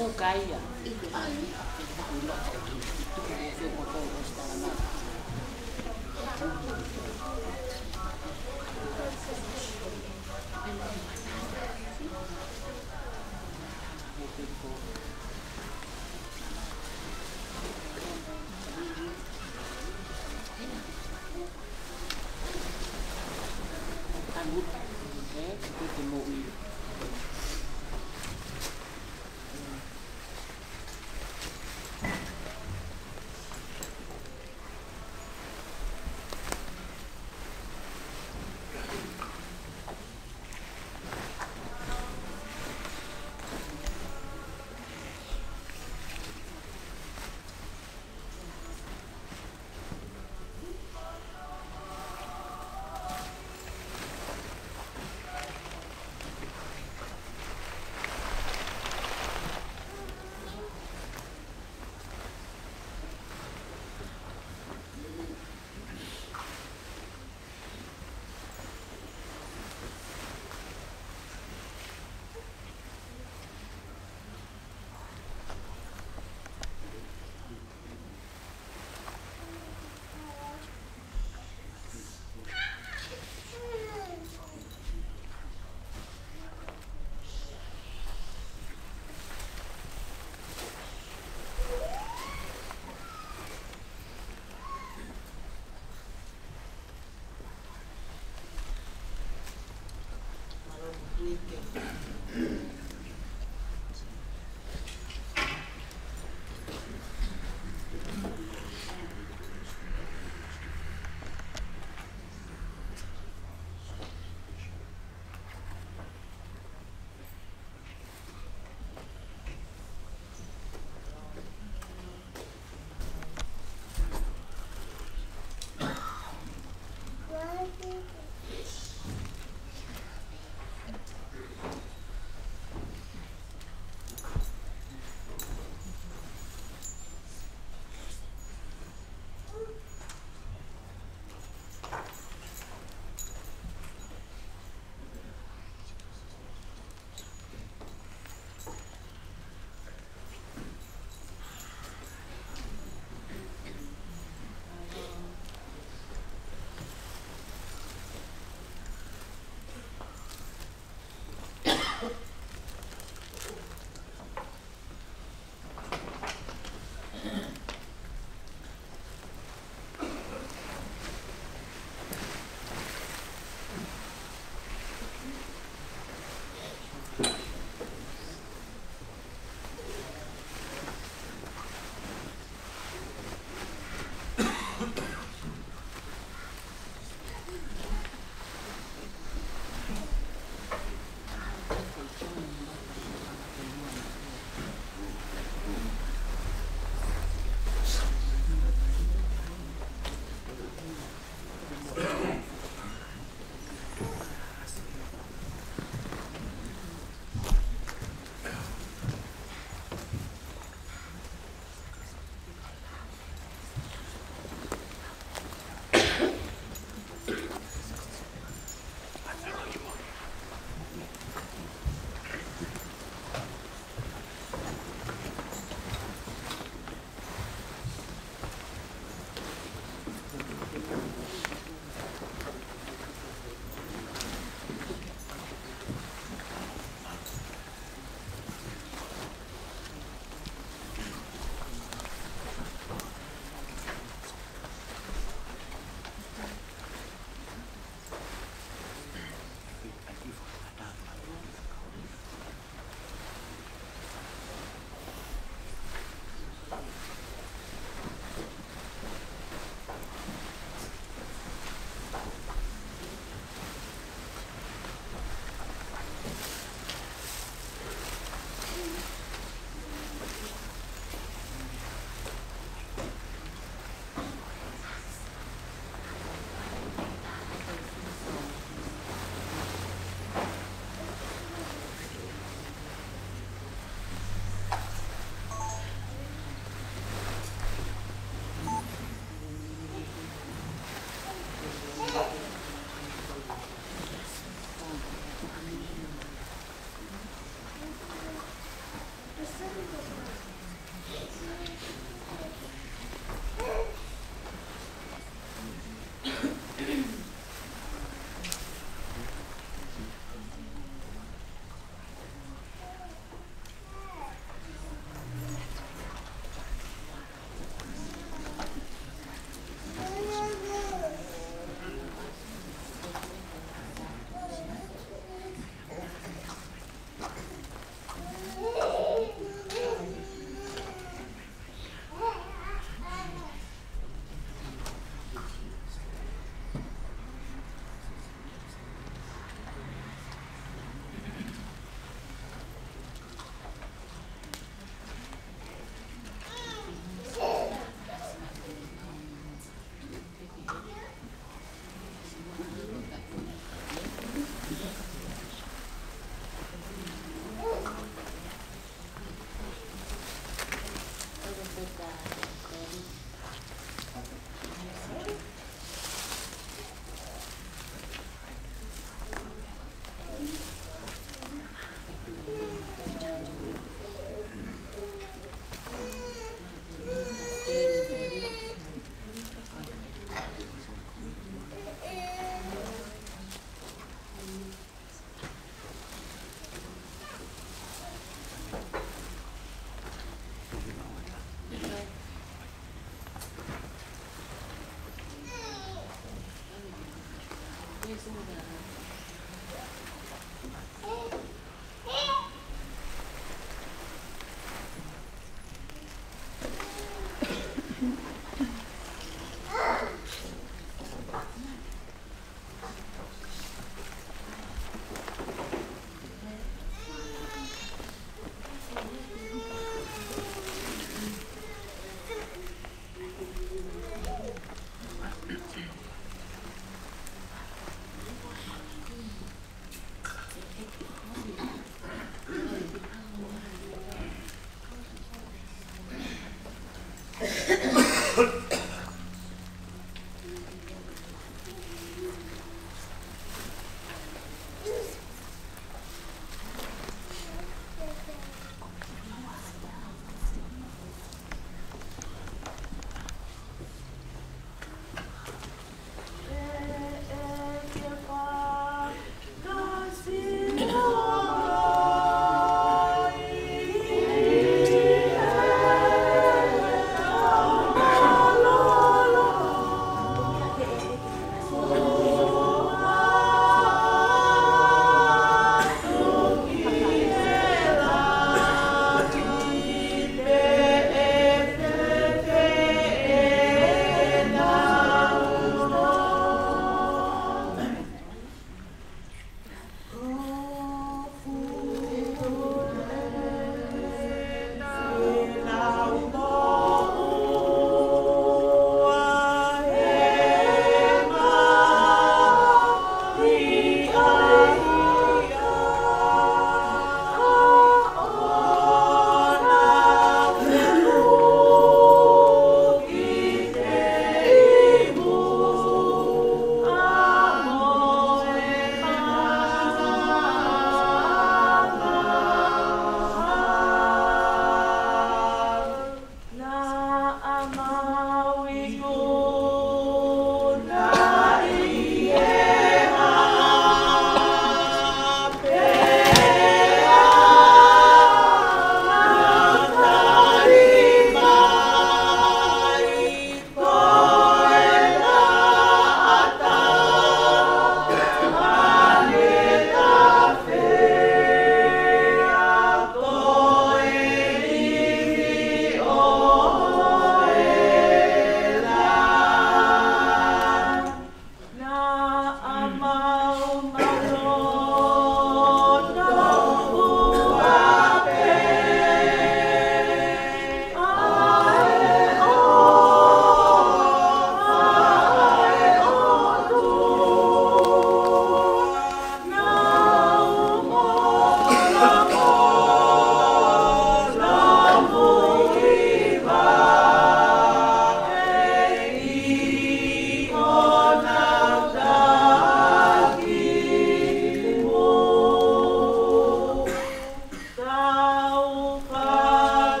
kaya. Itu aja. Itu foto sekarang. Itu temui.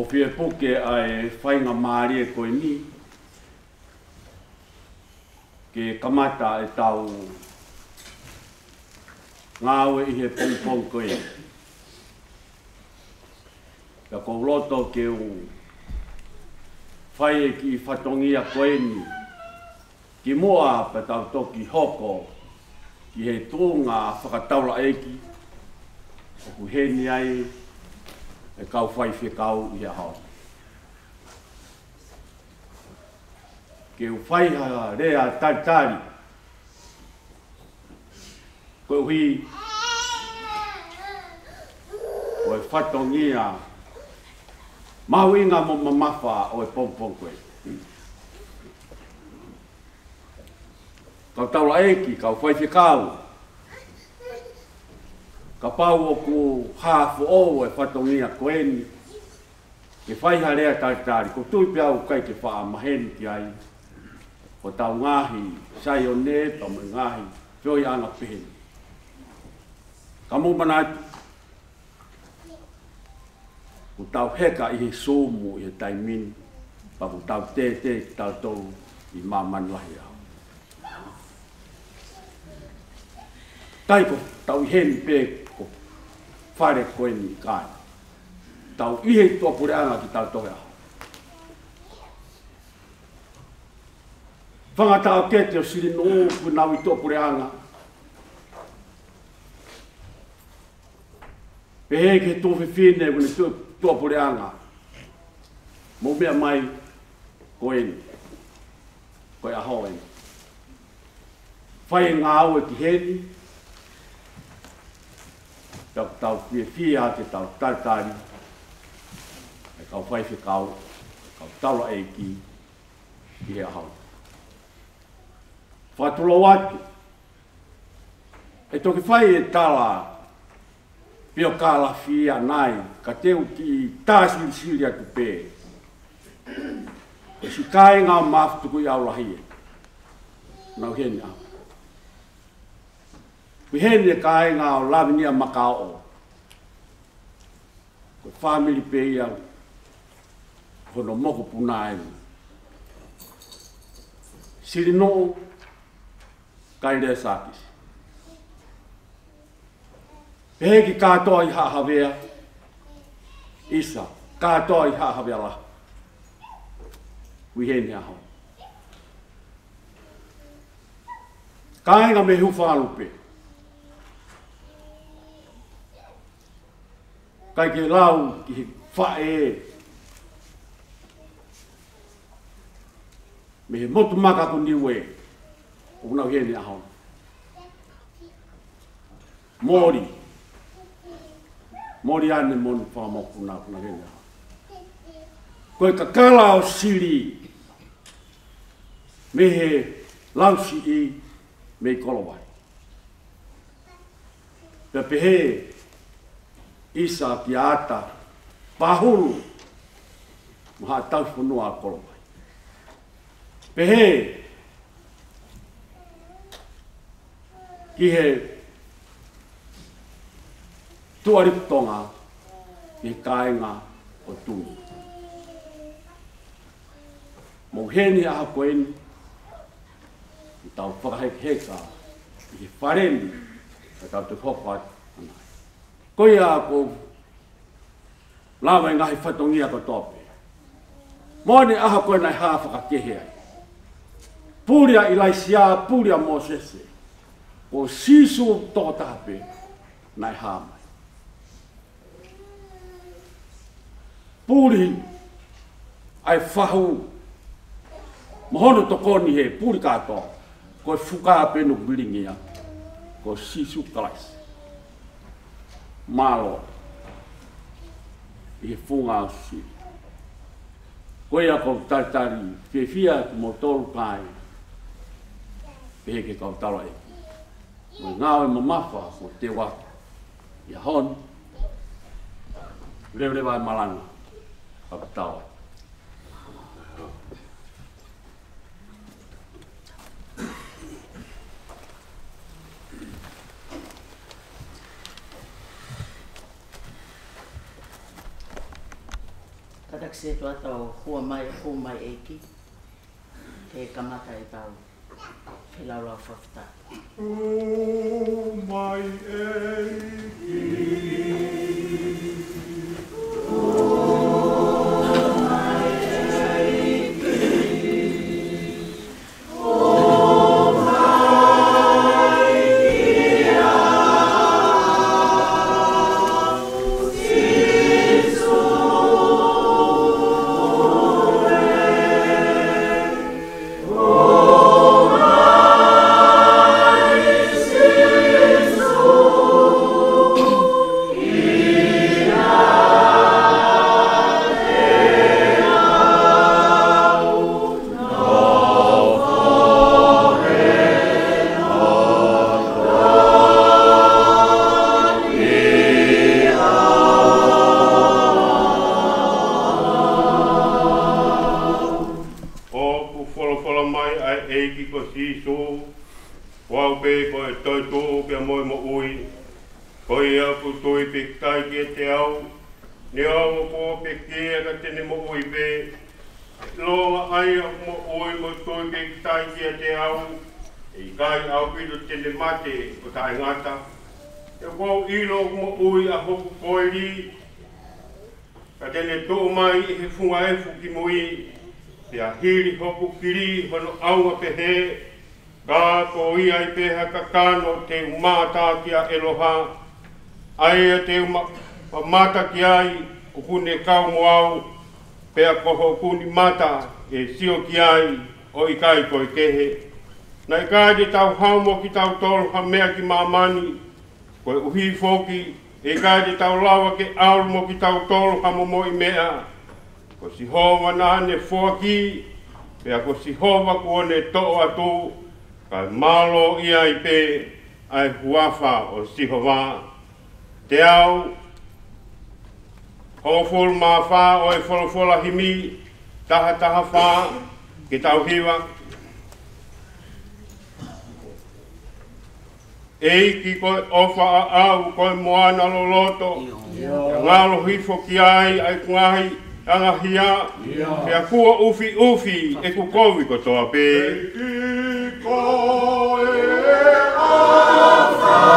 fia puke ai whainga maari e koe ni. Ke kamata e tau ngāwe i he pongpong koe. Ka kou loto ke u whai e ki whatongia koe ni. Ki mua pa tau toki hoko ki he tōnga whakataura eki. O ku heni ai e kau whai whekau i a hao. Ke u whai ha rea taritari. Koe hui o e whatongia mahu inga mo mamafa o e pongpong koe. Kau taura eki, kau whai whekau. Ka pau o ku hafu o e whatongia koe ni. Ke whai ha rea taritari, ko tui pe au kai ke wha maheni ki ai. Ko tau ngahi, sai o ne, tau me ngahi, whioi anga peheni. Ka mumana atu. Ku tau heka i he somu i he taimini, pa ku tau te tau tau i mamani lahi au. Tai ko tau i heni pe ko whare koe ni kai. Tau i he tua pure anga ki tau tohe au. Whangata o kete o siri no ku nau i tua pure anga. Pehe ke tofi whine kune tua pure anga. Mo mea mai koe ni. Koe aho ni. Whai ngā au e ki heni. Tau whia te tau taritari. E kau whai whikau. Kau taura e ki he aho. Whatulo atu. E toki whai e tala pio kala fia nai, ka teu ki tāsiri siri atu pē. E si kai ngā maftuku i au lahi e. Nau heni au. Kui heni e kai ngā o lavinia makao. Ko family pē i au. Hono moko puna e. Siri no kai rea sākisi. Pehe ki kātoa i hahawea, isa, kātoa i hahawea la. Kui heni aho. Kāinga me hu whānupe. Kai ke lau ki he whae e. Me he motu maka ku niwe. O nau heni aho. Mori. Mori ane moni whamoku nā kuna hena. Koe ka kala o siri me he lausi i me i kolowai. Pea pehe isa ki ata pahuru maha tau whanua a kolowai. Pehe ki he tuaritonga i kāinga o tūni. Mō heni aha koeni, i tau whakaheka i he whareni, i tau te whawhai anai. Koe a ko lawa i ngahi whatongia ko tope. Mōni aha koe nai haa whakakehe ai. Pūria i laisia, pūria mō sese, ko sisu toko tahape nai haa mai. Pūri ai whahu mohono tokoni he pūri kātoa koe whukaa penu biringia ko sisu kalais malo i he whunga o siri koe a kau taritari whiawhia ki mo tolu kai pehe ke kau tala e mo ngāwe mo mawha mo te waka i a hon rewa e malanga Pagkatawa. Kata taksi tu atau hua mai eki. Ke kamata I tau. Whilaura whafta. Mai eki. Hiri hoku kiri hono aua pehe, ka ko ia I peha kakano te umata kia eloha, aia te umata ki ai, o kune kau moau, pea koho kuni mata, e sio ki ai, o I kai koe kehe. Na I kai te tau haumo ki tau tolu ha mea ki mamani, koe uhi foki, e kai te tau lawa ke aulumo ki tau tolu ha momo I mea, ko si hova na ne foki, pea ko si hova ko ne toa atu, kai malo ia I pe ai huafa o si hova. Te au, hofol ma fa o e folofola himi, taha fa, ke tau hiwa. Eiki koe ofa a au koe moana loloto, ngalo hifo ki ai kungahi, anga hia, pea kua ufi, e kukowi ko toa pe. Eiki koe ofa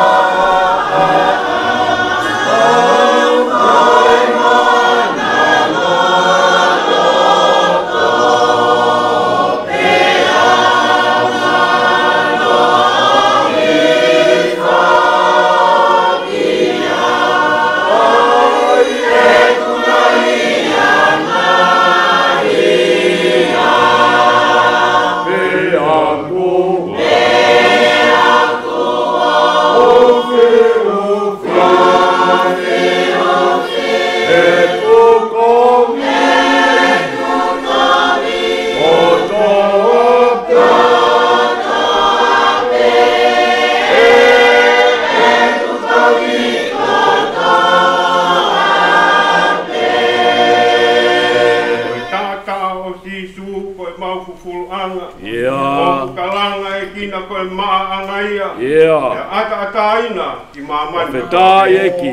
Wheta eki.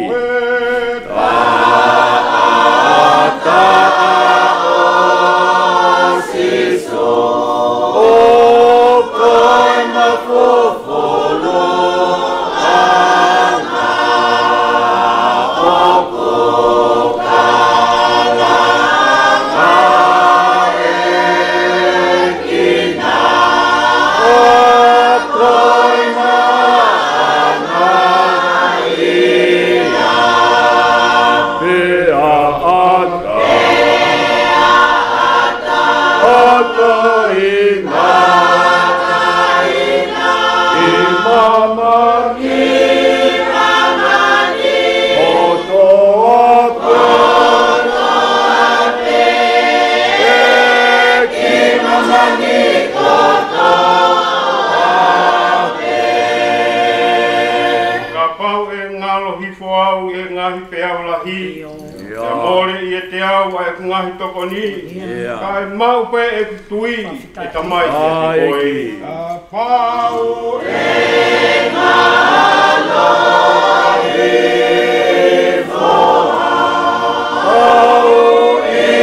ngahi toko ni. Kai mau pe e tui e tamai e koi. Pau e ngalo e voa. Pau e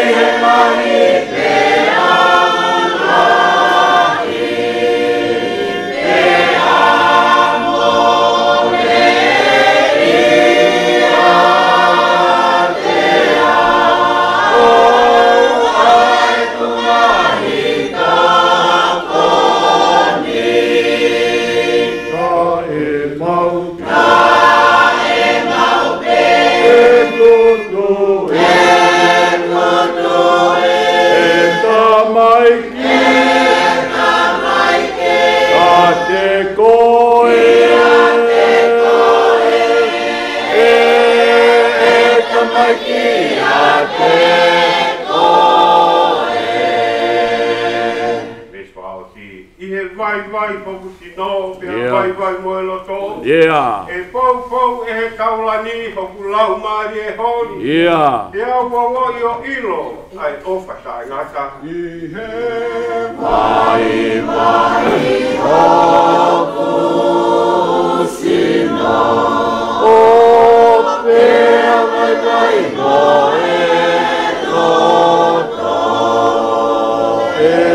he vai poku tino, pia vai moe loto. Yeah. E pou e he kaulani hoku lau maari e honi. Yeah. Pia wawo i o ilo, ai ofa ta ngata. I he vai hoku sino. O pia vai moe loto. E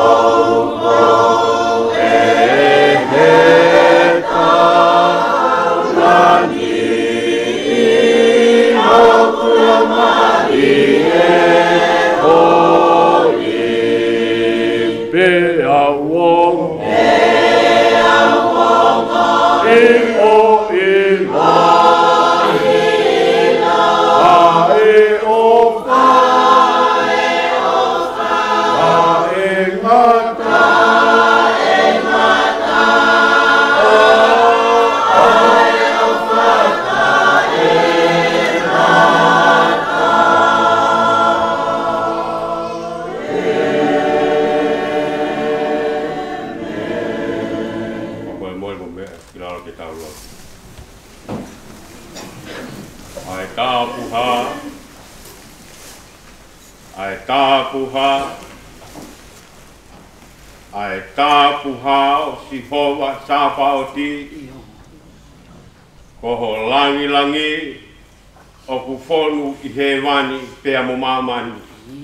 ai tāpuha o si hoa sāpa o ti, koho langi o ku whonu i he wani pēa mo mamani.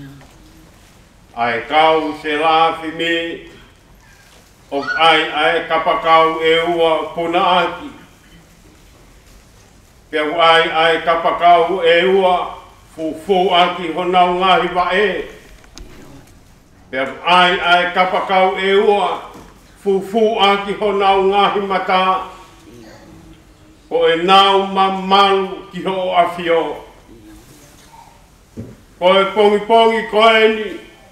Ai kau se lāwhi mi, o ai kapakau e ua puna aki. Pēa ai kapakau e ua fu aki honau ngahi wa e. Pea ai kapakau e ua fu aki honau ngahi mata. Ko e nau mamalu ki ho awhio. Ko e pongi ko e ni.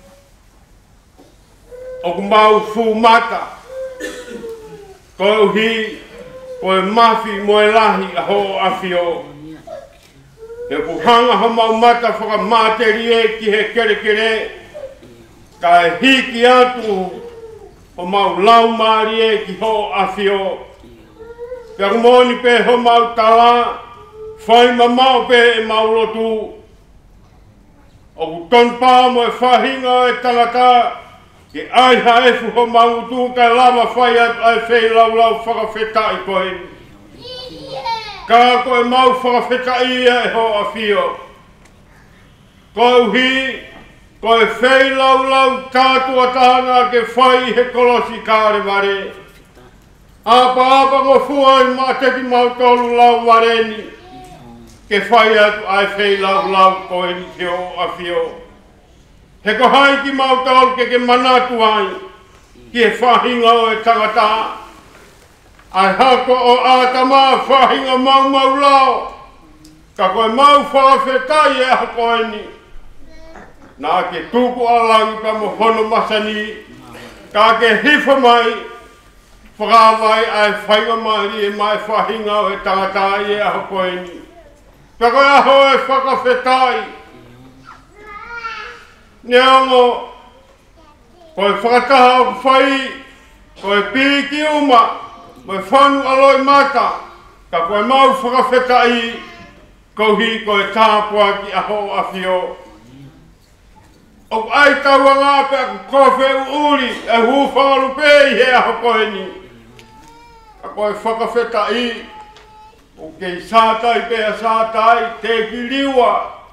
O ku mau fu mata. Ko e uhi, ko e mafi mo e lahi a ho awhio. E ku hanga ho mau mata whaka māteri e ki he kere. Ka e hiki atu o mau lau maari e ki ho awhio. Pea kumoni pe ho mau tala, whai mamau pe e mau lotu. O ku tonpā mo e whahinga e tangata, ke ai haefu ho mau utu ka lama whai atu ai whei lau whakawhetai koe. Ka koe mau whakawhetai e ho awhio. Koe uhi, koe whei lau tātua tāna ke whai he kolosi kāre ware. Apa mo fuai ma te ki mau tolu lau wareni. Ke whai atu ai whei lau koe ni te o awhio. He ko hai ki mau tolu ke manatu ai. Ki e whahinga o e tangata. Ai hako o ātama whahinga mau lau. Ka koe mau whawhetai e aha koe ni. Nā ke tuku alangi pa mo hono masani. Ka ke hifa mai. Whakawai ai whainga maari e mai whahinga o e tangata e aho koe ni. Pea koe aho e whakawhetai. Neongo, koe whakataha o whai, koe piki uma, koe whanu aloi mata, ka koe mau whakawhetai, kohi koe tāpua ki aho awhio. O ai taua ngā pea kofe uri, e hūwhangaru pēi he aho koe ni. A koe whakawhetai, o kei sātai pēa sātai, te ki liwa.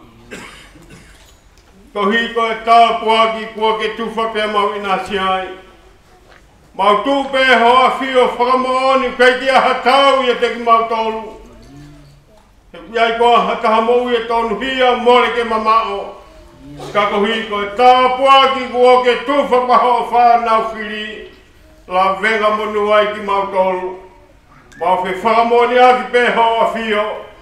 Kohi koe tāpua ki kua ke tuwha pēa mau inasi ai. Mau tū pēa hoa whio whakamaoni, kei ki aha tau ia te ki mau tolu. He iai koa hataha mou ia tonu hia, more ke mamao. Ka kohi koe tāpua ki kua ke tuwha paho whanau whiri. La venga monu ai ki mau tolu. Mau whi whakamoni aki pē hoa whio.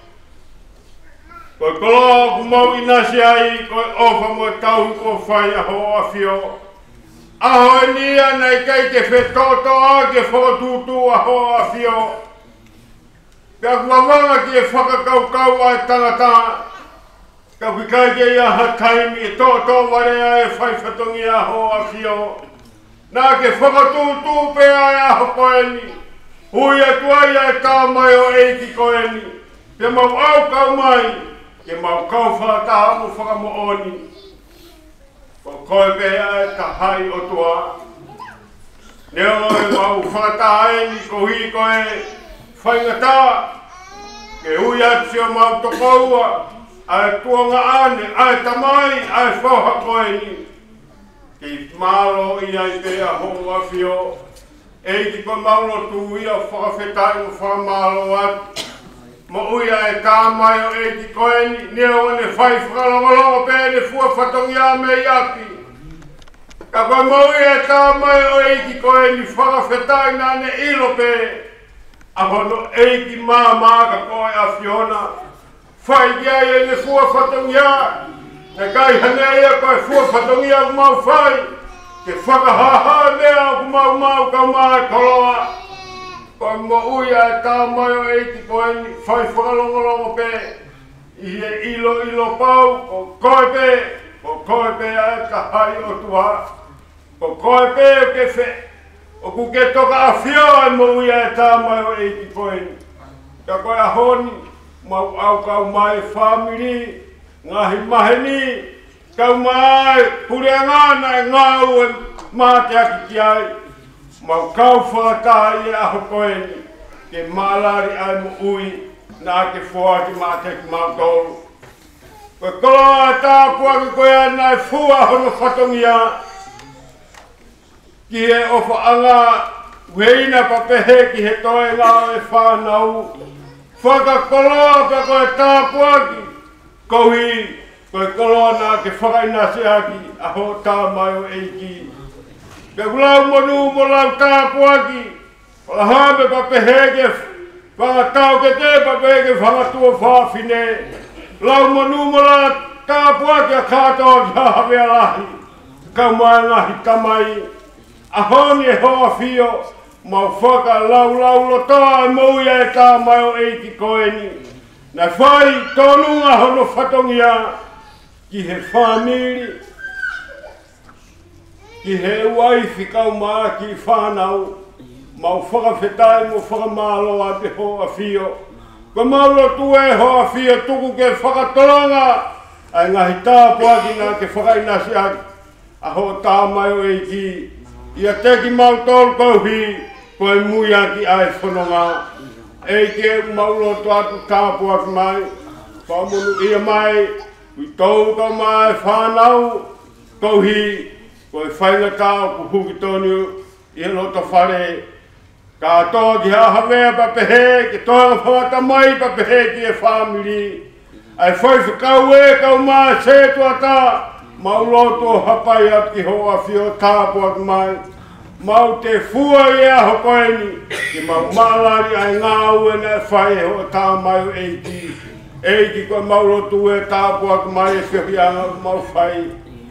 Koe koloa ku mau inasi ai, koe ofa mo tau ko whai a hoa whio. Aho e nia nei kei te whetoto a ke whakatutu a hoa whio. Pea kuawanga ki e whakakaukau ai tangata. Ka whikai ke ia ha taimi e toto warea e whai whatongi a hoa whio. nā ke whakatūtū pēa e aho koeni. Hui atuai e tā mai o eiki koeni. Ke mau au kau mai, ke mau kau whakataha mo whakamooni. Ko koe pēa e ka hai o tua. Neo e mau whakataha eni ko hi koe whaingata. Ke hui atu o mau tokoua. Ai tuanga ane, ai tamai, ai whauha koeni. Ki malo i ai pēa hongu awhio. Eiki ko maulo tu ia whakawhetai o whamalo atu. Mo uia e tāmai o eiki koeni, neo ane whai whakalongolongo pēa ne fua whatongi a me i api. Ka koe mo uia e tāmai o eiki koeni whakawhetai nā ne ilo pēa. Ahono eiki mā ka koe a whiona. Whai kia e ne fua whatongi a. Ne kai hanea ia koe fua whatongi a kumau whai. Ke whakahaha mea ku mau ka maa koloa. Koe mo uia e tāmai o eiki koeni whai whakalongolongo pē. I he ilo pau ko koe pē. Ko koe pē e ka hai o tuha. Ko koe pē o ke whe. O ku ke toka a whio e mo uia e tāmai o eiki koeni. Ka koe a honi. Mau au kau mai whamiri, ngahi maheni, kau mai pureangana e ngau e māte aki ki ai. Mau kau whakatai e aho koeni, ke mālari ai mo ui, nā ke whoaki māte ki mautolu. Koe koloa e tāpua ki koe ana e fua hono whatongia, ki he ofa anga weina papehe ki he toe ngā e whanau. Whakakoloa pe koe tāpuaki, kohi koe koloa nā ke whakainase aki aho tāmai o eiki. Ke kulau monu mo lau tāpuaki, whakahame pa peheke, whakatau ke te pa peheke whakatua whawhine. Lau monu mo lau tāpuaki a kātoa ki hawea lahi, kau mai ngahi tamai. Ahoni e hoa whio, mau whaka lau lotoa e mouia e tāmai o eiki koeni. Nai whai tōnunga hono whatongia ki he whamiri, ki he waifi kau maa ki whanau, mau whakawhetai mo whakamalo a te hoa whio. Ko maulo tu e hoa whio tuku ke whakatolanga, ai ngahi tāpuaki nā ke whakainasi aki, aho tāmai o eiki. Ia teki mau tolu kauhi, koe muia ki ai whanonga. Eike maulo tu atu tāpuaki mai, whamunu ia mai, ui tauka mai whanau, kauhi, koe whaingatau ku huki tonu, ia lota whare. Ka toa ki hahawea pa pehe, ke toa whawata mai pa pehe ki e whamiri. Ai whai whakau e kau mai se tuata, mauloto hapai at ki hoa whio tāpuaki mai. Mau te fua i aho koeni, ki mau maalari ai ngāu e ne whai ho tāmai o eiki. Eiki koe mauloto e tāpuaki mai e whihianga mau whai.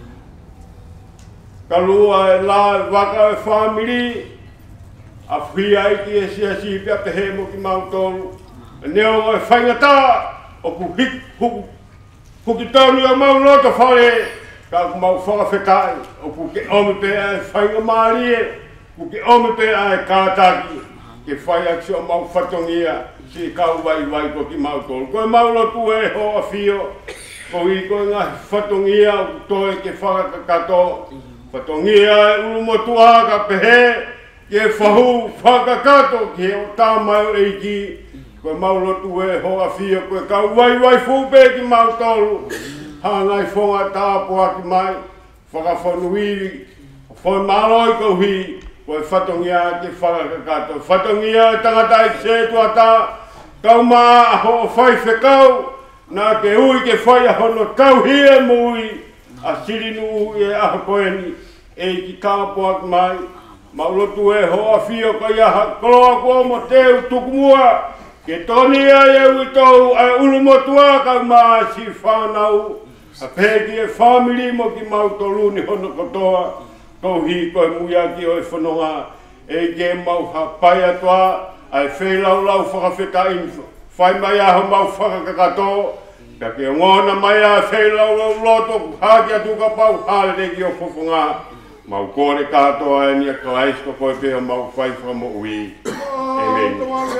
Ka lua e la waka e whamiri, a whia i ki e siasi pia te hemo ki mautolu. E neo e whaingata, o ku huki tonu a mauloto whare, ka ku mau whakawhetai, o ku ke ome pe ai whainga maari e, ku ke ome pe ai kātaki, ke whai aki o mau whatongia, si kau wai ko ki mautolu. Koe maulotu e hoa whio, ko i koe ngā whatongia, o toe ke whakakato, whatongia e urumotua ka pehe, ke whahu whakakato, ke o tāmai o eiki, koe maulotu e hoa whio, koe kau wai fupe ki mautolu, hangai whonga tāpuaki mai, whakawhanuiri, whoi maroi kauhi, koe whatongia ke whakakato. Whatongia tangata i se tuata, kau maa aho whai whekau, nā ke ui ke whai ahono kauhi e mui, a sirinu e aho koeni, e ki tāpuaki mai, maulotu e hoa whio ka iaha koloa kua mo teu tukumua, ke toni ai e uitou ai ulumotua kau maa si whanau, a pēki e whamiri mo ki mautolu ni hono kotoa, kauhi koe muia ki o e whanonga, e ke mau hapai atoa, ai whēlau whakawheta in whai mai aho mau whakakato, ka ke ngona mai a whēlau loto haki atu ka pau hale ki o whawhunga, Mau kore katoa e nia kalaisko koe peo mau whaifa mo ui. Amen.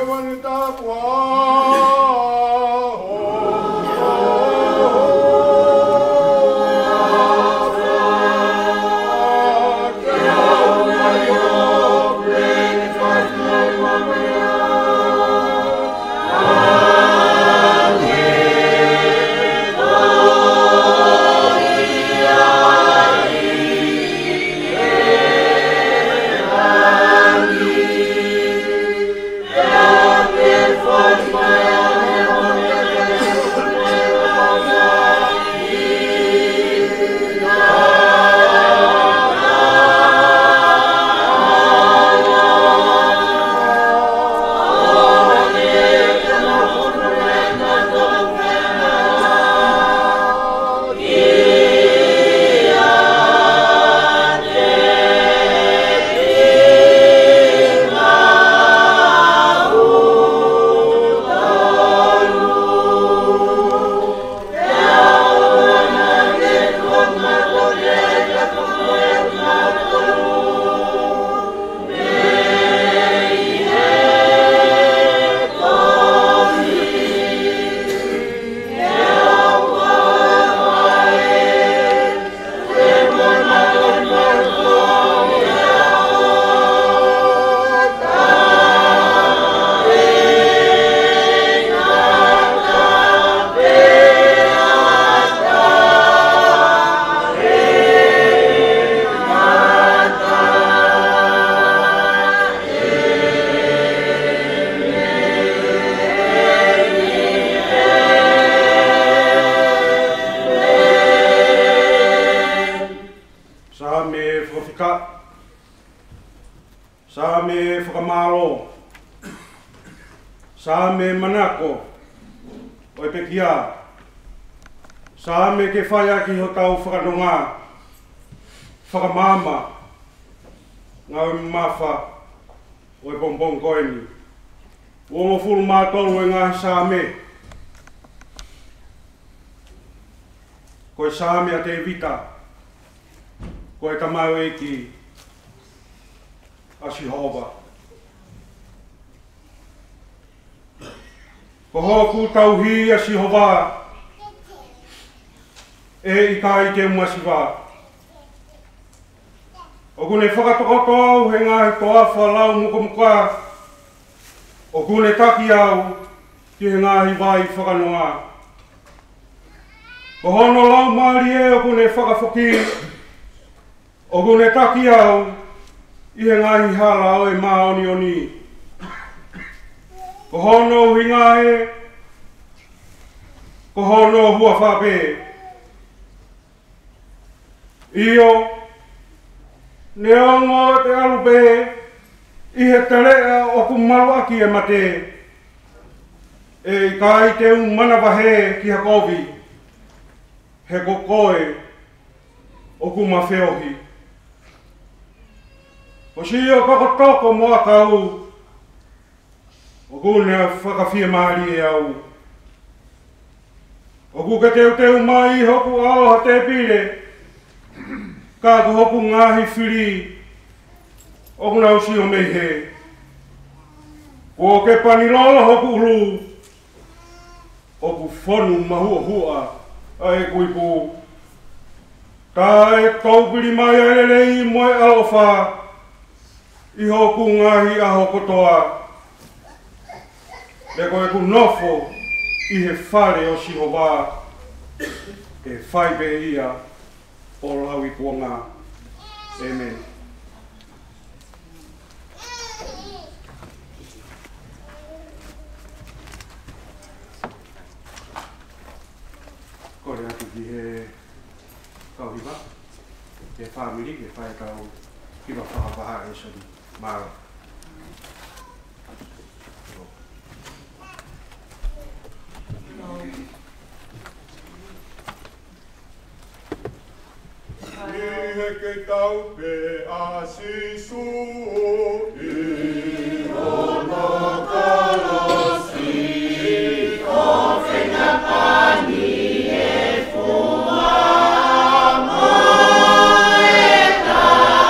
Ke whaia ki ho tau whakanonga, whakamama, ngau mawha, o e pompong koeni. Uongo fulu mātolu e ngahi sāme. Koe sāme a te vita, koe tamau e ki a Sihova. Ko hoku tauhi a Sihova, e i kai te umasiwa. O kune whakatoko au he ngahi toa whalau muka, o kune taki au ki he ngahi vai whakanoa. Ko hono lau maari e o kune whakafoki, o kune taki au i he ngahi hala o e maoni oni. Ko hono hinga e, ko hono hua whape. Io, ne ongo te alupe, i he telea o ku malu aki e mate. E kai te umana wahe ki hakovi, he kokoe o ku mawheohi. O si o kakotoko moa kau, o ku ne whakawhia maari e au. O ku ke teu mai hoku ao ha te pire, ka ku hoku ngahi whiri, o kuna usi o mehe. Ko ke panilola hoku ulu, o ku whonu mahua hua, ai kuipu. Ta e taupiri mai aelei moe alofa, i hoku ngahi aho kotoa. Le koe ku nofo, i he whare o Sihova, e whaipe ia o lau i kuonga. Amen. Kore atu ki he kauhiwa, he whamiri, he whae kau kiwa whakapaha e sari mara. Nihe ke taupe a sisu i ono kolosi o whenga pani e fua mo e ka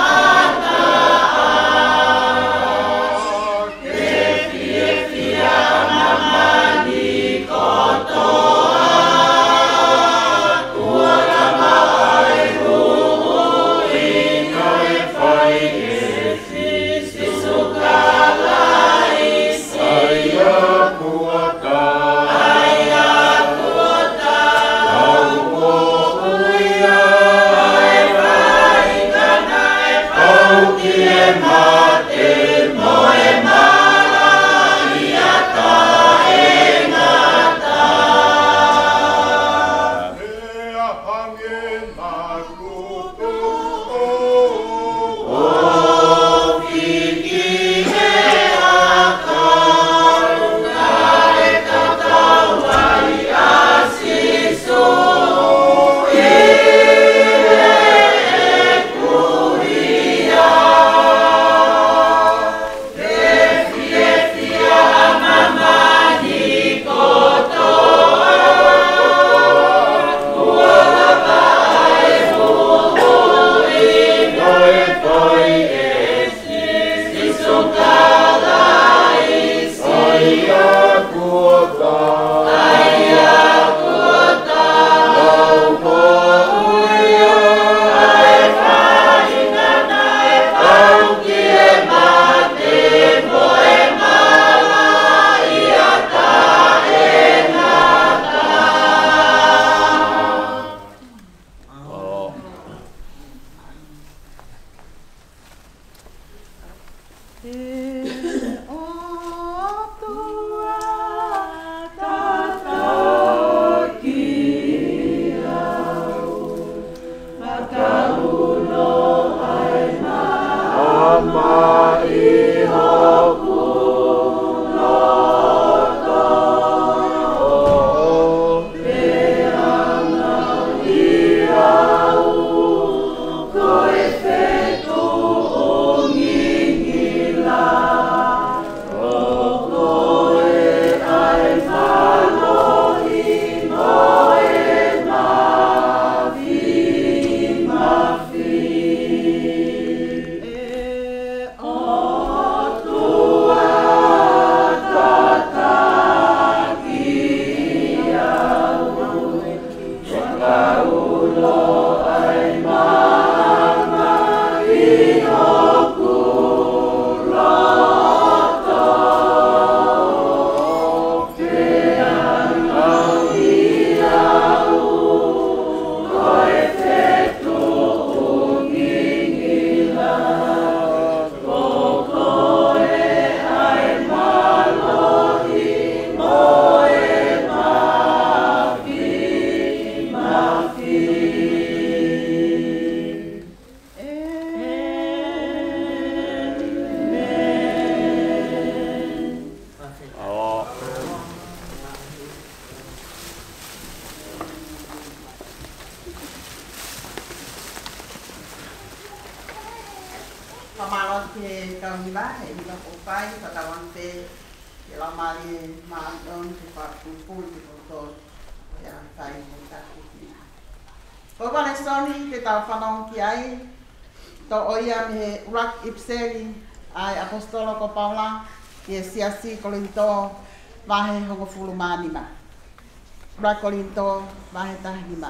hila, he hila o pai, whakawang te, e la mali maandon, te whakupui, te koto, e a pai mo taku ki. Ko wane soni, te tau whanong ki ai, to oia me he urak ipseri, ai apostolo ko Paula, ki e siasi kolinto, wahe hongo fulu manima. Urak kolinto, wahe tahima.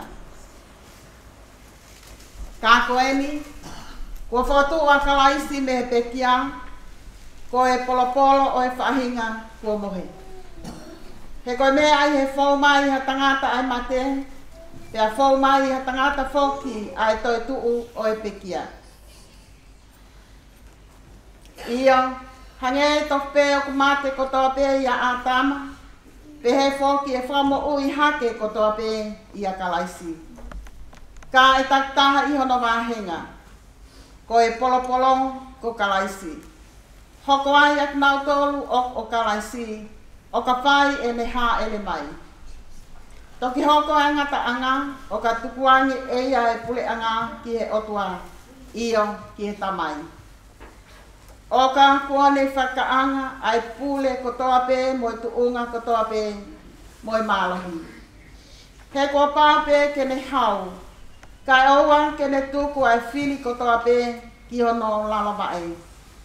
Ka koeni, kua whatu a kalaisi me pekia, ko e polopolo o e whahinga kua mohe. He koe mea ai he whau mai ha tangata ai mate, pea whau mai ha tangata whoki ai toi tuu o e pekia. Ia, hange to pe o kumate kotoa pe ia a tama, pe he whoki e whamo ui hake kotoa pe ia kalaisi. Ka e taktaha ihono wahenga, ko e polopolo ko kalaisi. Hoko ai ak nau tolu o kalaisi, o ka whai e me ha ele mai. Toki hoko ai ngata anga, o ka tukuangi e ia e pule anga ki he otua, iyo ki he tamai. O ka kuane whakaanga ai pule kotoa pe, mo i tuunga kotoa pe, mo i malahi. He kua pāpe ke ne hau, kai oua ke ne tuku ai whili kotoa pe ki hono lalawai.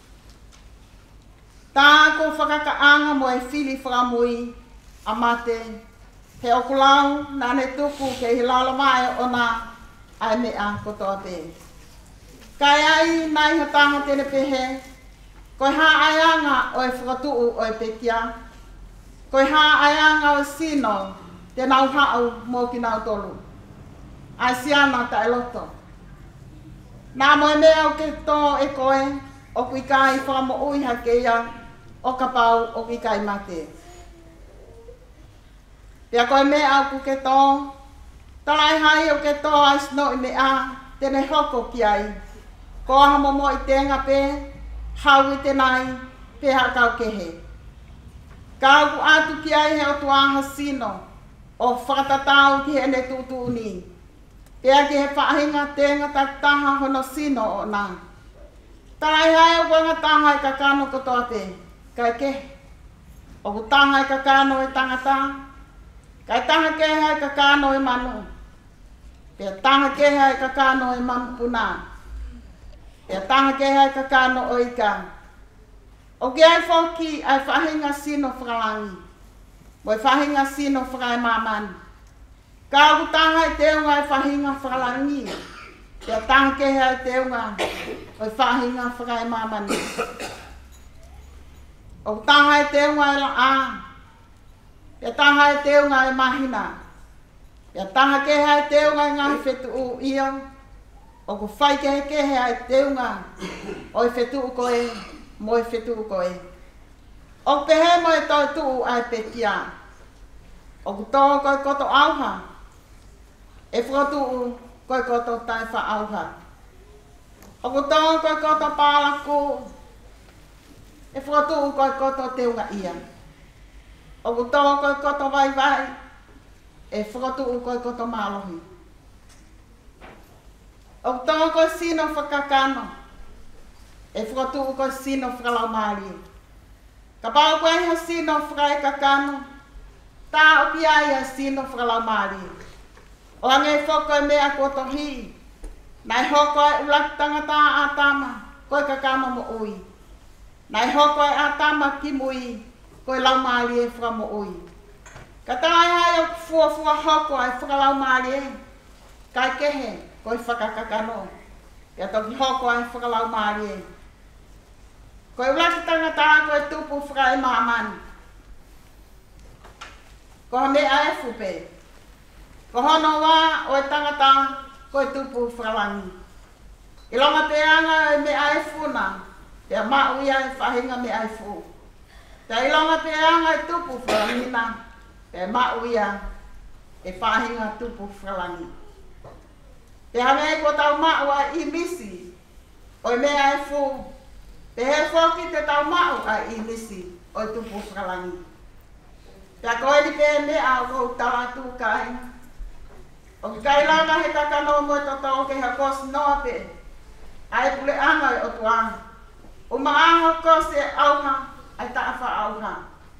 Tā ko whakakaanga mo e whili whakamui a mate, he okulau nā ne tuku ke hi lalawai o nā ai mea kotoa pe. Kai ai nai hatanga tene pehe, koe hā aianga o e whakatuu o e pekia, koe hā aianga o sino te nau hau mō ki nau tolu. Ai siana ta e loto. Nā moe mea o ke tō e koe, o kui kai whamo ui hakeia, o ka pau o kui kai mate. Pea koe mea o ku ke tō, talai hai o ke tō ai sno i mea, tene hoko ki ai. Ko aha momo i tenga pe, hau i tenai, pe hakau kehe. Kau ku atu ki ai he o tuaha sino, o whakatatau ki he ne tutu ni. Pea ki he whahinga tenga taktaha hono sino o nā. Tarai hai o wanga taha i kakano kotoa pe, kai ke. O ku taha i kakano i tangata, kai taha ke hai kakano i manu. Pea taha ke hai kakano i mampuna. Pea taha ke hai kakano o ika. O ke ai whoki ai whahinga sino whakalangi. Mo i whahinga sino whakai mamani. Ka ku taha i teunga i whahinga whakalangi. Pea taha ke hai teunga o i whahinga whakai mamani. O ku taha i teunga i la a. Pea taha i teunga i mahina. Pea taha ke hai teunga i ngahi whetu u ia. O ku whai ke hai teunga o i whetu u koe, mo i whetu u koe. O pehe mo e toi tuu ai pekia. O ku tō koe koto auha. E whakatuu koe koto tai wha auha. O ku tō koe koto pālaku. E whakatuu koe koto teunga ia. O ku tō koe koto vai vai. E whakatuu koe koto mālohi. O ku tō koe sino whakakano. E whakatuu koe sino whakalau mārie. Ka pau koe ha sino whakai kakano. Tā o ki ai ha sino whakalau mārie. O ange whoko e mea kua tohi. Nai hoko e ulaki tangata a tama, koe kakano mo ui. Nai hoko e a tama ki mui, koe lau maari e whaka mo ui. Ka tai hai o fua hoko e whakalau maari e. Kai kehe, koe whakakakano. Pea toki hoko e whakalau maari e. Koe ulaki tangata koe tupu whaka e maamani. Koha mea e fupe. Ko hono wā o e tangata koe tupu whakalangi. I longa te anga e me ai funa, pea mau ia e whahinga me ai fu. Te i longa te anga e tupu whakalangina, pea mau ia e whahinga tupu whakalangi. Pea me ko tau mau a i misi, o e me ai fu. Pe he whoki te tau mau a i misi, o e tupu whakalangi. Pea koe ni pe me au kou taratu kai. O ki kai langa he kakano mo e tatau ke hakosi noa pe. Ai pule anga e o tuanga. O maaho ko se auha, ai tawha auha.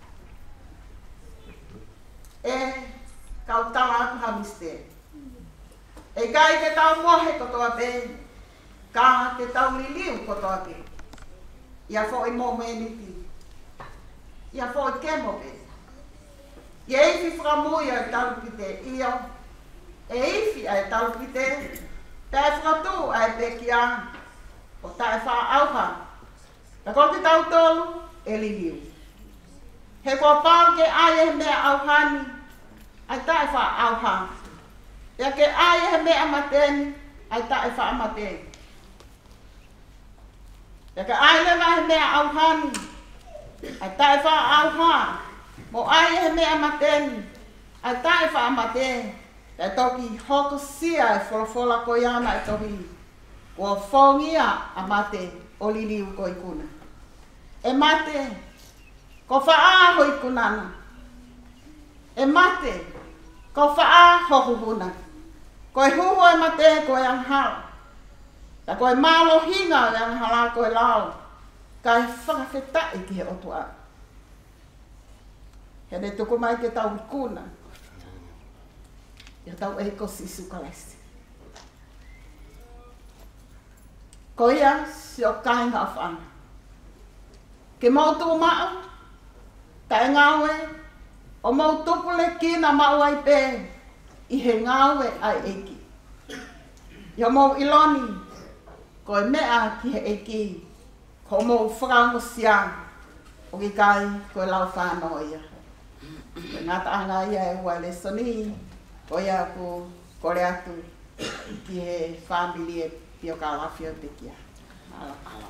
E kau tawa atu hamiste. E kai te tau mohe kotoa pe, ka te tau liliu kotoa pe. Ia fo i mo meniti. Ia fo i kemo pe. Ia ifi whakamui ai talu pite io. E ifi ai talu pite. Tae whakatu ai pe kia. O tae wha auha. Ta ko ki tau tolu, e liliu. He kua pao ke ai e mea auhani. Ai tae wha auha. Ia ke ai e mea mateni. Ai tae wha mateni. Ia ke ai lewa he mea auhani. Ai tae wha auha. Mo ai e mea mateni. Ai tae wha mateni. E toki hoko sia e wholofola ko iana e toki. Kua whongia a mate o liliu ko i kuna. E mate, ko wha ho i kunana. E mate, ko wha hohuhuna. Ko e huho e mate ko e anghao. Ta ko e malo hinga e anghala ko e lao. Ka e whakawhetai ki he otua. He ne tuku mai ke tau i kuna. Ia tau e ko sisu kalesi. Ko ia si o kainga o whana. Ke mautu mao, tae ngawe, o mautupu le kina mau ai pe, i he ngawe ai eki. Ia mau iloni, ko e mea ki he eki, ko mau whakamo siang, o ki kai ko e lau whanau ia. Ko ngata anga ia e ua le soni, ko ia ku kore atu ki he whamili e pio ka lawhio te kia. Ala ala.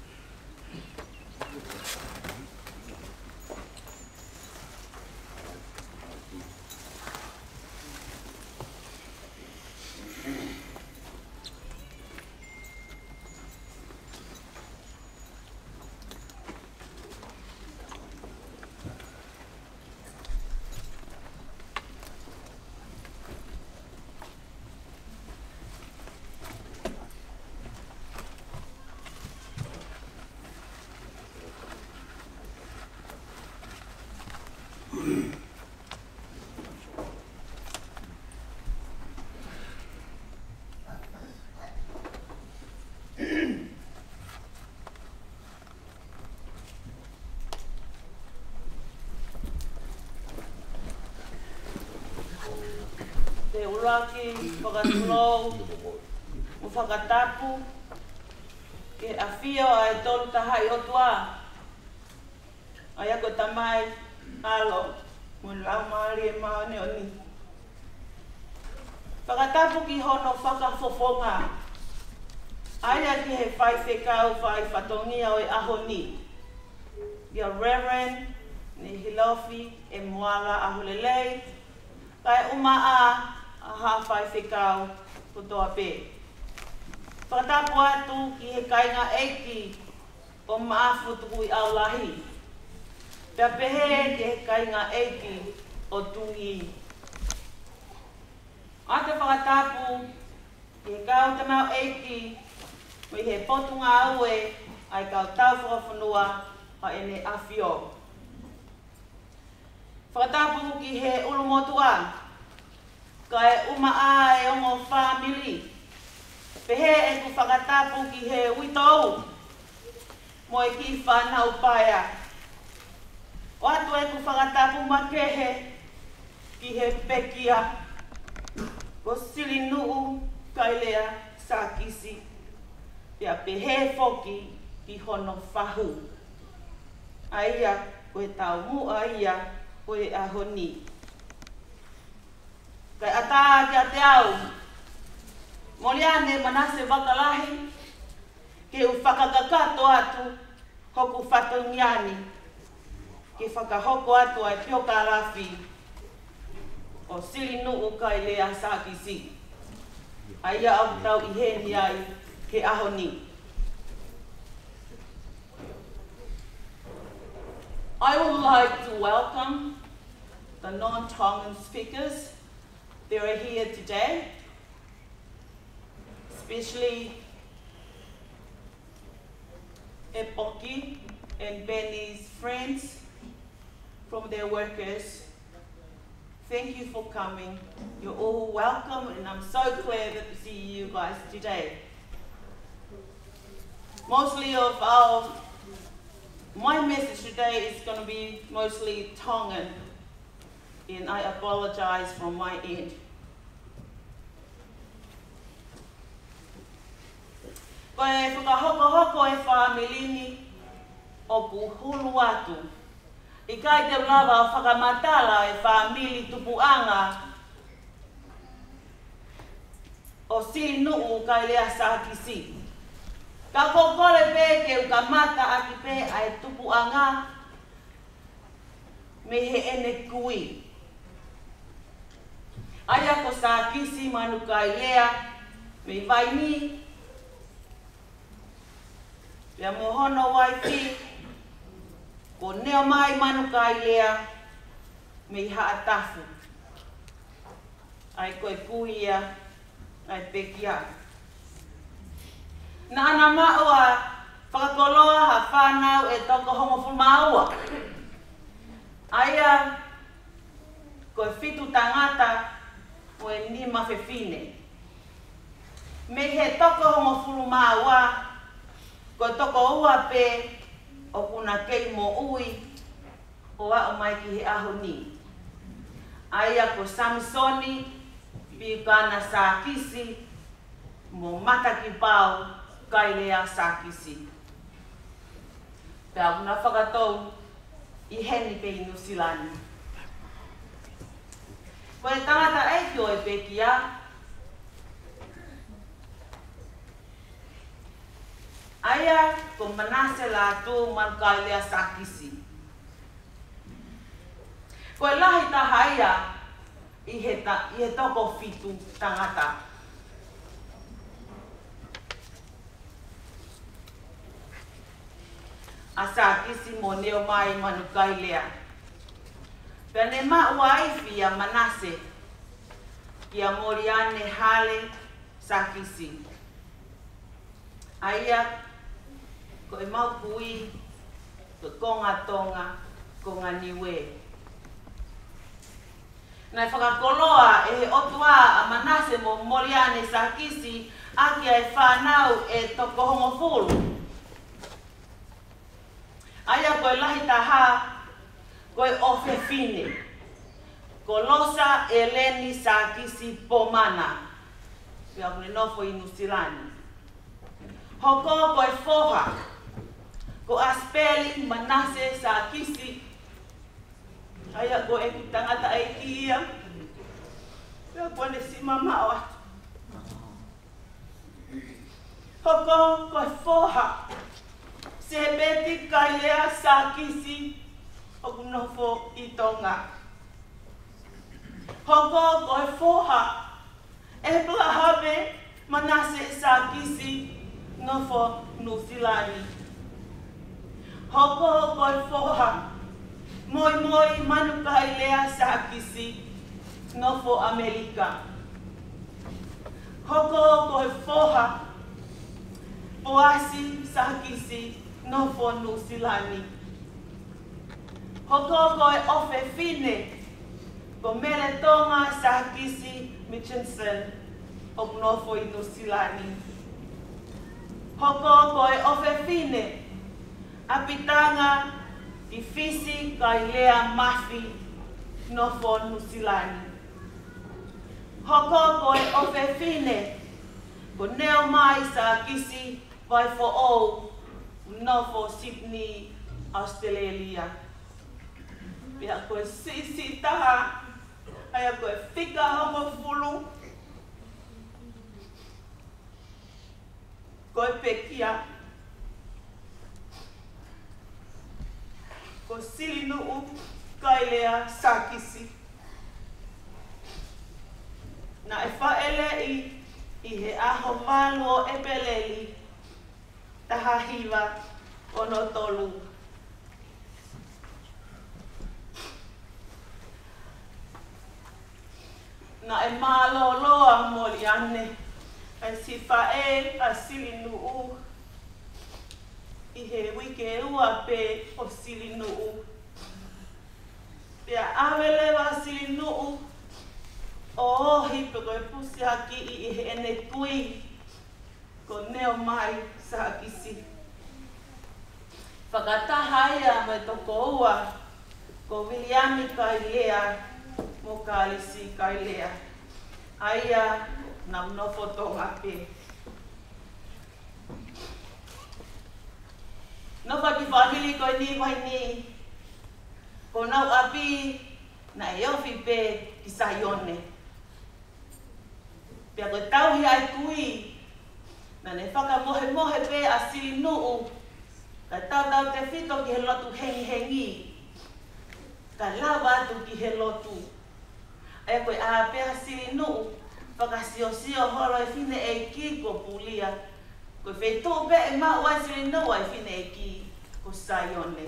Te uraki, whakatulou, o whakatapu, ke a whio ai tolu tahai o tua. Ai ako tamai, alo, mun lau maari e maone o ni. Whakatapu ki hono whakafofonga. Ai aki he whai whekau whai whatongia o e aho ni. Ia Reverend, ni Hilofi, e moala ahulelei, kai umaa, aha whai whekau putoa pē. Whakatapu atu ki he kainga eiki o maafu tuku i aulahi. Pea pehe ki he kainga eiki o tungi. A te whakatapu ki he kau te mau eiki mo i he potunga aue ai kau tau whakawhanua a ene awhio. Whakatapu ki he ulumotua. Kai umaa e ongo whamili. Pehe e ku whakatapu ki he uitou. Mo e ki whanau paia. O atu e ku whakatapu makehe ki he pekia. Ko sili nuu kai lea sākisi. Pea pehe foki ki hono whahu. Aia koe tau mua ia koe ahoni. Kai ata ki a te au, moliane manase wakalahi, ke u whakakakato atu, hoku whatongiani, ke whakahoko atu ai pioka rafi, o sili nuu kai lea sākisi. Aia au tau i heni ai ke ahoni. I would like to welcome the non-Tongan speakers. They are here today, especially Epoki and Benny's friends, from their workers. Thank you for coming. You're all welcome, and I'm so glad to see you guys today. My message today is going to be mostly Tongan, and I apologize from my end. Ko e whakahoko e whaamilini o kuhulu atu. I kai te lava o whakamatala e whaamili tupuanga o sili nuu kai lea sākisi. Ka kokore pe ke uka mata aki pe ai tupuanga me he ene kui. Aia ko sākisi manu kai lea me vaini. Pea mohono waiti, ko neo mai manu kai lea, me haa tafu. Ai koe puhia, ai pekia. Na ana maua, whakakoloa ha whanau e toko hongo fulmaua. Aia, koe fitu tangata, o e nima whewhine. Me he toko hongo fulmaua, ko toko ua pe o kuna kei mo ui o a o mai ki he aho ni. Aia ko Samsoni pi kana sākisi mo mata ki pau kai lea sākisi. Pea kuna whakatou i heni pe inu silani. Ko e tangata eikio e pekia, aia ko Manase la tu markai lea sākisi. Ko e lahi taha ia i he toko fitu tangata. A sākisi mo neo mai manukai lea. Pea ne maua aifi a Manase ki a Moriane hale sākisi. Aia ko e mau kui, ko konga tonga, konga niwe. Nai whakakoloa e he otua a Manase mo Moriane sākisi aki e whanau e toko hongo fulu. Aia ko e lahi taha, ko e ofe fine. Ko losa e leni sākisi pomana. Pia kune nofo inu silani. Hoko ko e foha. Ko aspeli Manase sākisi. Aia ko e tangata e kia. Pia kone si mama o atu. Hoko ko e foha. Se beti kai lea sākisi o kunofo i tonga. Hoko ko e foha. E plahabe Manase sākisi nofo Nusilani. Hoko ko e foha. Moi moi manukai lea sākisi nofo Amerika. Hoko ko e foha. Poasi sākisi nofo Nusilani. Hoko ko e ofe fine. Ko mere tonga sākisi Mitchinson o nofo i Nusilani. Hoko ko e ofe fine. Apitanga i fisi kai lea mafi nofo Nusilani. Hoko ko e ofe fine. Ko neo mai sākisi vai fo o nofo Sydney, Australia. Pia ko e sisi taha. Aia ko e whika hongo fulu. Ko e pekia. Ko sili nuu kai lea sākisi. Na e whaele i he aho malu o epeleli taha hiwa o no tolu. Na e malo loa Moriane. E si whae a sili nuu I he wike ua pe o sili nuu. Pea awele wa sili nuu o ohi pe koe pusi haki I he ene kui ko neo mai sa hakisi. Whakatahaia mai toko ua ko Williami kai lea mo kalisi kai lea. Aia na nofo tonga pe. Nofa ki family ko ni vai ni. Ko nau api na eofi pe ki sayone. Pea ko tauhi ai kui. Na ne whaka mohe mohe pe a sili nuu. Ka tau te whito ki he lotu hengi hengi. Ka lawa atu ki he lotu. E koe a pe a sili nuu. Whaka sio sio holo e whine e ki ko pulia. Ko whetō pe e mau ai sili nuu ai whine e ki ko sayone.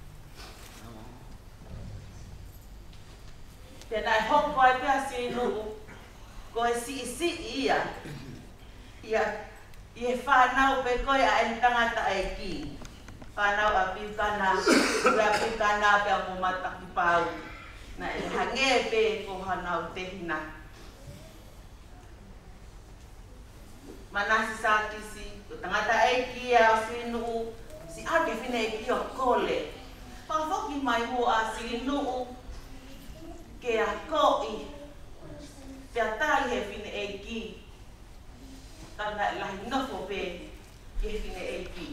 Pena e hoko ai pe a sili nuu. Ko e si ia. Ia whanau pe koe a en tangata e ki. Whanau a piukana, ua piukana pe a momata ki pau. Na e hange pe ko hanau te hina. Manasi sa kisi, ko tangata e ki a sinu, si ake whine e ki o kole. Pawhoki mai ho a sinu, ke a koi. Pe a tali he whine e ki. Tana lahi nofo pe ke whine e ki.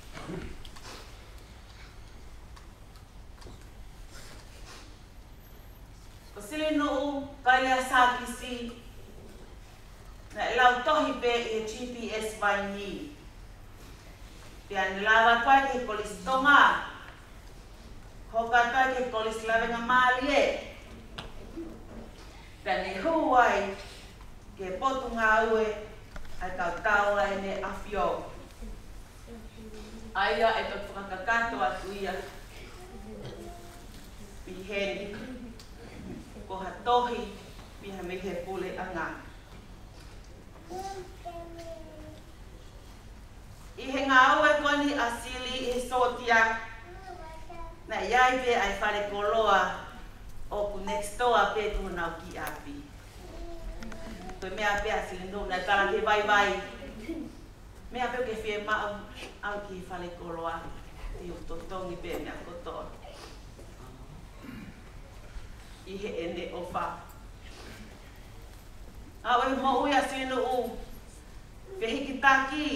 Ko sili nuu kai lea sa kisi. Na e lau tohi pe I he GPS vai ni. Pea ni lawa koe ke polisi tonga. Hoka koe ke polisi lawenga maali e. Pea ni huai ke potu ngā ue ai tau ai ne awhio. Aia e tau whakakato atu ia. Piheni. Ko ha tohi piha me he pule anga. I he ngā ue koni asili I he sotia. Na iai pe ai whare koloa o ku next door pe tu nau ki api. Koe mea pe asili nuu na tala ke vai vai. Mea pe ke whie mau au ki whare koloa. I o totongi pe mea kotoa. I he ene o wha. Awe mo ui asili nuu. Whehiki taki.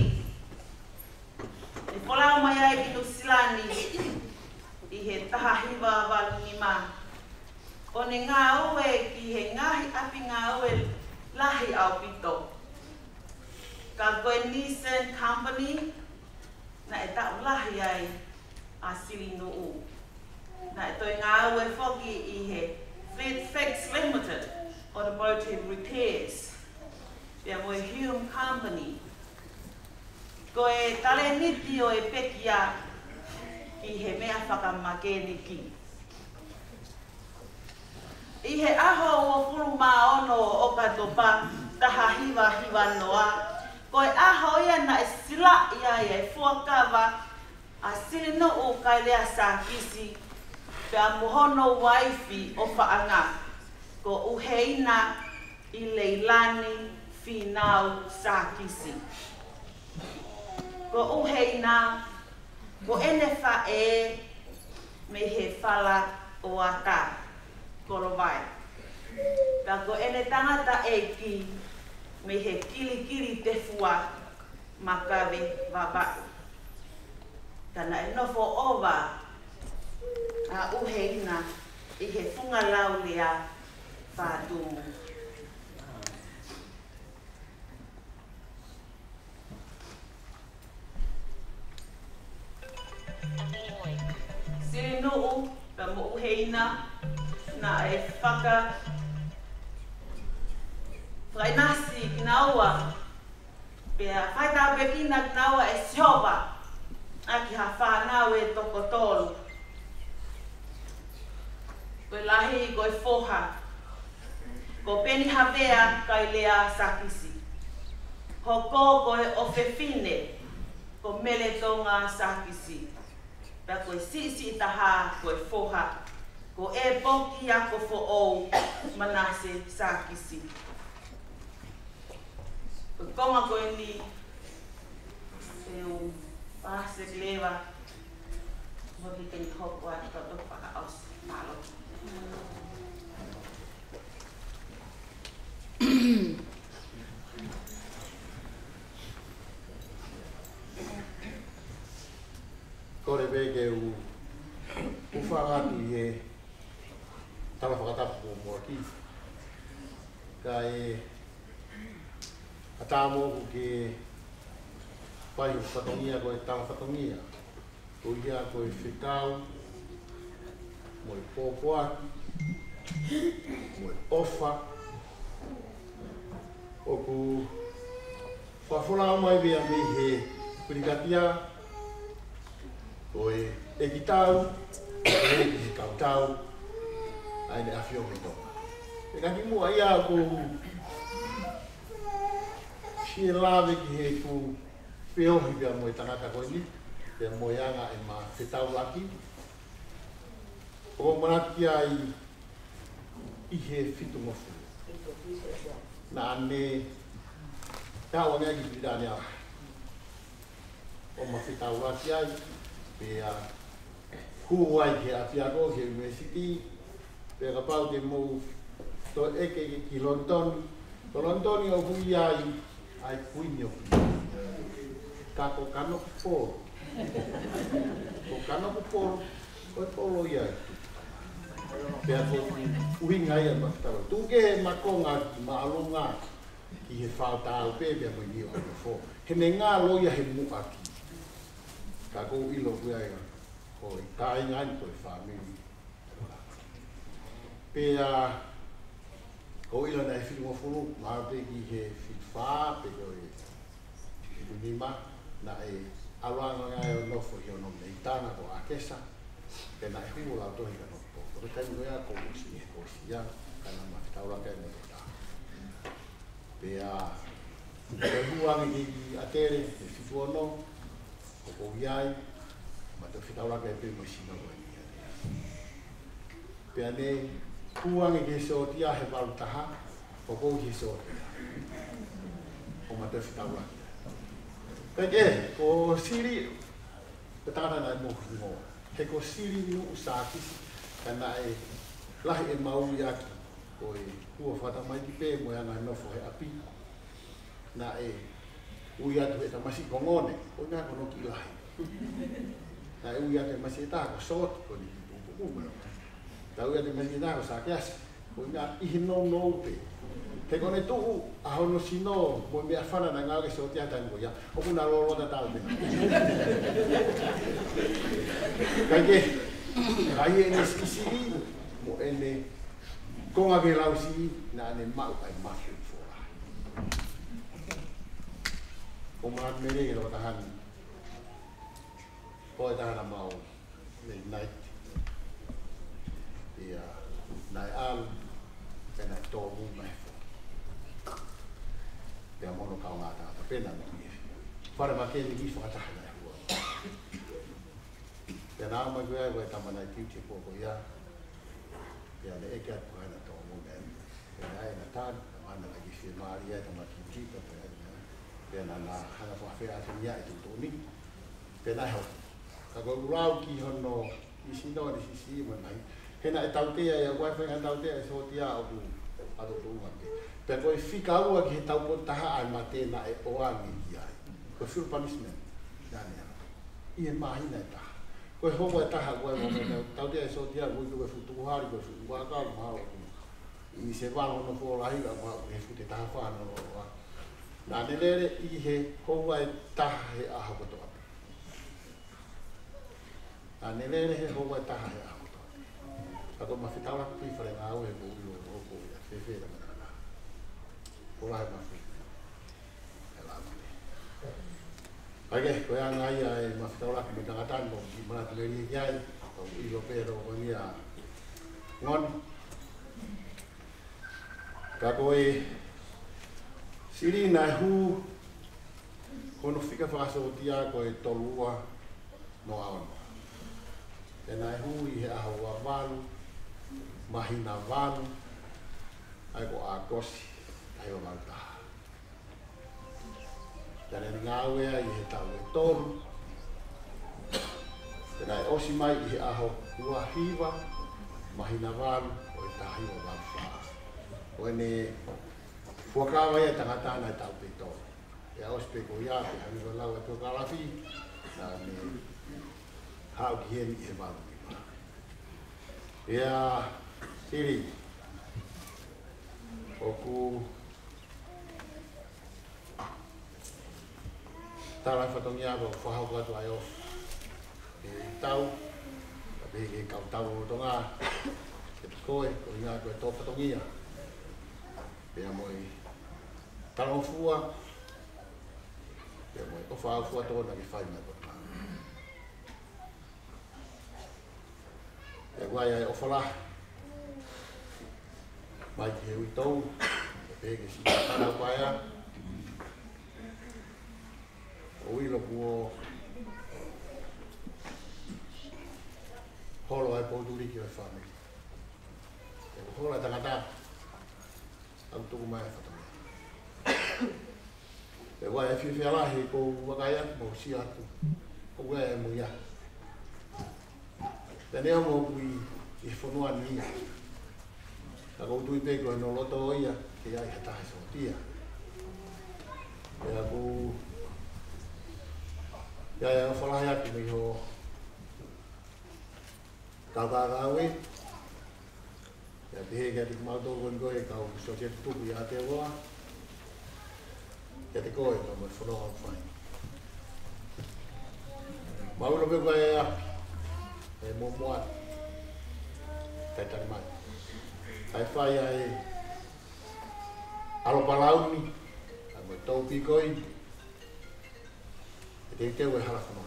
E polau mai ai ki Nusilani. I he taha hiwa walu ni ma. O ne ngā ue ki he ngahi api ngā ue lahi au pito. Ka koe Nissan Company. Na e tau lahi ai a sili nuu. Na e toi ngā ue whoki I he Flex Limited Automotive Repairs. Pea mo e Hume Company. Ko e tale niti o e pekia I he mea whakamake ki. I he aho o furu maono o katopa taha hiwa noa. Ko e aho ia na e sila ia e fuakawa a sili nuu kai lea sa kisi. Pea mohono waifi o whaanga. Ko uheina I leilani finau sa kisi. Ko uheina, ko ene wha e me he whala o ata, korovai. Ka ko ene tangata e ki me he kili te fua makawe wabai. Kana e nofo ova a uheina I he funga lau lea whātumu. Sili nuu, ka mo uheina, na e whaka whainasi ki naua. Pea whaitau pe kina ki naua e siopa, aki ha whanau e toko tolu. Koe lahi, koe foha. Ko peni hawea kai lea sakisi. Hoko koe o whewhine. ko mele tonga sakisi. Pa koe sisi taha koe foha. Ko e poki ako fo o manase sakisi. Ko konga koe ni eu pasek lewa. Mogi keni hopo ati kato paka aus malo. Kore veke u whangatu i he tawa whakatapu o mua ki. Ka e atamoku ke pai o whatongia koe tawa whatongia. Ko ia koe whitau, mo i pōpoaki, mo i ofa. O ku whawhora mai vea me he kurikatia. Koe e ki tau, e ki he kautau, aine a whio me tonga. E kaki mua ia ko sie lawe ki he ku whiohi vea mo i tangata koe ni, vea mo ianga e ma whetau laki. O manaki ai i he whitu mofu. Na ane, tau anea ki pidane a. O ma whetau laki ai, pea huai ke Apiago ke University, pea ka pau te mou to eke ki London. To London o hui ai kuini o hui. Kako kano kuporo. Ko kano kuporo, o polo iai. Pea ko hui ngai a maktawa. Tuke he makonga ki maalunga ki he whaotau pe pea mo ni o fo. He me ngā loia he mua ki. Ka kou ilo kui ai ko i tai ngai ko i whamiri. Pea ko ilo nei whitu mo furu, maa pe ki he whitu whaa, pe ko i unima, na e aluanga ngai o nofo hi o nom nei tana ko a kesa, pe na e huu lau tohi ka nofo. Ko te taimu ea ko usi e ko si ia, ka na mawhitauranga e mo te tā. Pea e huangi ki atere, e whitu ono, ko iai, ma te whitauraka e pēmo sino koe ni ea. Pea ne, kuangi ke sotia he waru taha, o kou he sotia. O ma te whitauraka. Peke, ko siri, pe tāna nai mohu ngoa. He ko siri ni usākisi, ka na e lahi e maui aki, ko e kua whata mai ki pē mo anga nofo he api. Na e ui atu e tamasi kongone, o ngā kono ki lahi. Na e ui atu e masi e tā ko sot, ko ni ki tūku kumero. Ta ui atu e masi e tā ko sā kiasi, ko ngā ihi no no te. Te kone tuku, a hono sino, mo mea whana na ngā ke soti ata ngo ia, o kuna rorota tau mena. Kaike, kai e ne skisiri, mo e ne konga ke lausi, na ne mau ai mahi fora. O maa mere e roa tahan, ko e tahana mau, me night, ia nai alu, e nai tōmu mai fo. Pea mono kau ngā tāta, pena mo ki e. Whare ma kēni ki whakataha nai hua. Pea nā mai koe ai koe tamana i tiuti pōko ia, pea ne eke atu haina tōmu mai. Pea ai na tāna, mana la ki whie maari ai tamana tiuti, pea nā hanga whawhea atu nia i tūtoni. Pea nai hau. Ka koe urau ki hono, i sino ni sisi ima nai. Hena e tautea e a koe whenga tautea e sotia o ku ato tūnga pe. Pea koe whika ua ki he taupo taha ai ma tēnā e oangi ki ai. Koe full punishment. Nāne ana. I he mahina e taha. Koe hongo e taha koe mo me tautea e sotia koe koe futukuhari koe futukuhakaru mahalo ku. I se wano no fōra higa koe he fute taha whāna no roa. Nāne lere i he hongo e taha he aha koto atu. Nāne lere he hongo e taha he aha koto atu. Kato mawhitaura kuiwhare ngā ue ko uro roko ia whewhera mana. Ora he mafu. E la mane. Ake, koe a ngai ai mawhitaura ki me tangatano ki manatu meri e kiai, o ilo pero o ngia ngon. Ka koe siri nai hu Kono fika whakasotia ko e tolua no aono. E nai hui he ahua walu, mahina walu, ai ko a kosi, ai o maltaha. Tane ngāwea i he tau e tolu. E nai osi mai i he aho ua hiwa, mahina walu, o e tahi o walu whaa. O e ne fuakawa ia tangatana e tau pe tolu. E aos pe ko ia pe hangiwa lau e tō kalafi, na me hao ki heni i he walu ki maa. Ia, Siri, oku tārai whatongia ko whahau katu ai o e tau, ka pehe ke kau tau o tonga, e koe, ko inga koe tō whatongia. Pea moi talo fua, pea moi o whahau fua tōna ki whai mai kona. Pea guai ai o whala, mai ki he ui tau, ka pehe ke si tāna kwaia, o ilo kuo holo ai pōturi ki o e whanui. E ko holo ai tangata, au tuku mai e whatamea. E wai e whiwhialahi ko wakai atu mo si atu, ko wea e muia. Te neo mo kui i whanua nia. Ka koutui peko e no loto o ia, ke ai hatahe so tia. E a ku ia o whalahi atu mi ho tātātāwe. Ia te hege ati kumautou koe koe kau sotia tuku i Aotearoa. Ia te koe ka mai whanoa au whai. Mauro me koe e api, e momoa, kai tari mai. Kai whai ai alopalauni, ai mai tau pikoi, e te teu e hala whanoa.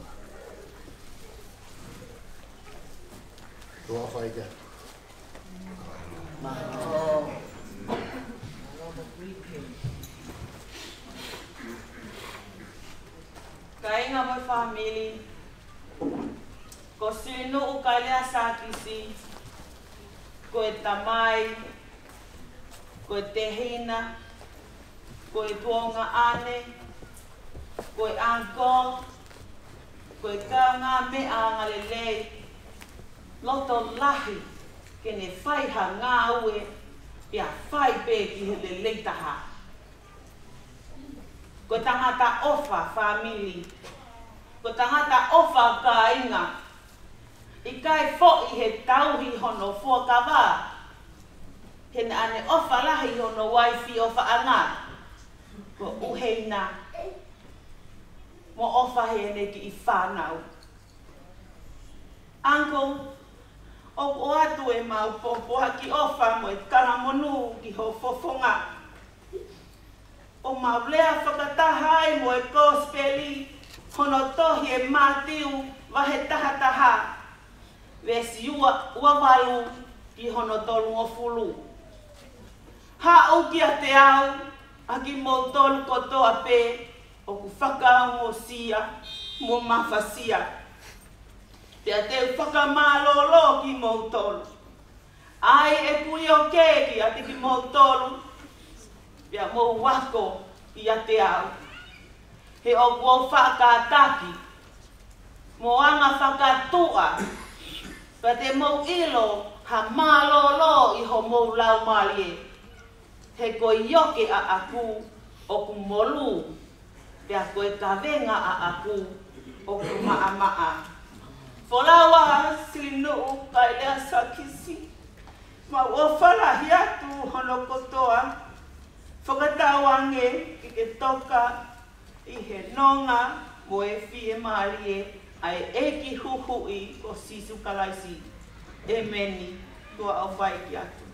Roa whai kia. Ka inga mo family, ko sino o ka lea sakisi, ko e tamai, ko e tehina, ko e tuonga ane, ko e angko, ko e ka ngā mea ngalelei, loto lahi, ke ne whaiha ngā ue, pia whai pē ki he le leitaha. Ko tangata ofa family, ko tangata ofa ka inga, i kai fo i he tauhi hono fua ka wā, he na ane ofa lahi hono waifi ofa anga, ko uheina, mo ofa he ane ki i whanau. Uncle, o ko atu e mau popoha ki ofa mo e kara monu ki ho fofonga. O mau lea whakataha ai mo e kospeli, hono tohi e mātiu wahe tahataha. Vesi ua walu ki hono tolu o fulu. Ha au ki a te au, a ki mo tolu kotoa pē, o ku whakaongo sia, mo mawhasia. Pea te whakamālolo ki mo tolu. Ai e pui o kēki a te ki mo tolu. Pea mo wako i a te au. He o kua whakataki. Mo anga whakatua. Pea te mo ilo ha mālolo i ho mo lau malie. He koe ioke a aku o ku molu. Pea koe kawenga a aku o ku maa. Folawa sinu kai lea sakisi. Ma wafalahi atu hono kotoa. Whakatawange i ke toka i he nonga mo e fie marie ai eki huhui o sisu kalaisi. E meni tua au vai ki atu.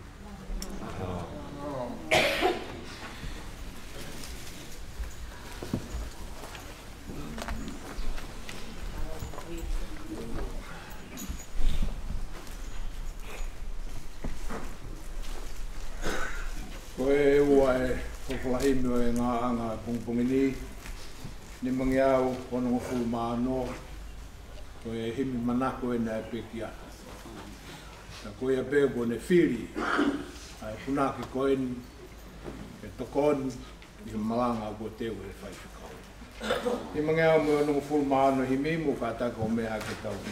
Koe ua e whawhalahi mua e ngā anga pungpungi ni. Ni mangiau kono fu mano. Ko e himi manako e na pekia. Na ko e pego ne fili. Ai punaki ko en e tokon i malanga ko te o e fai fikau. Ni mangiau mo no fu mano himi mo kata ko me ha ke tau.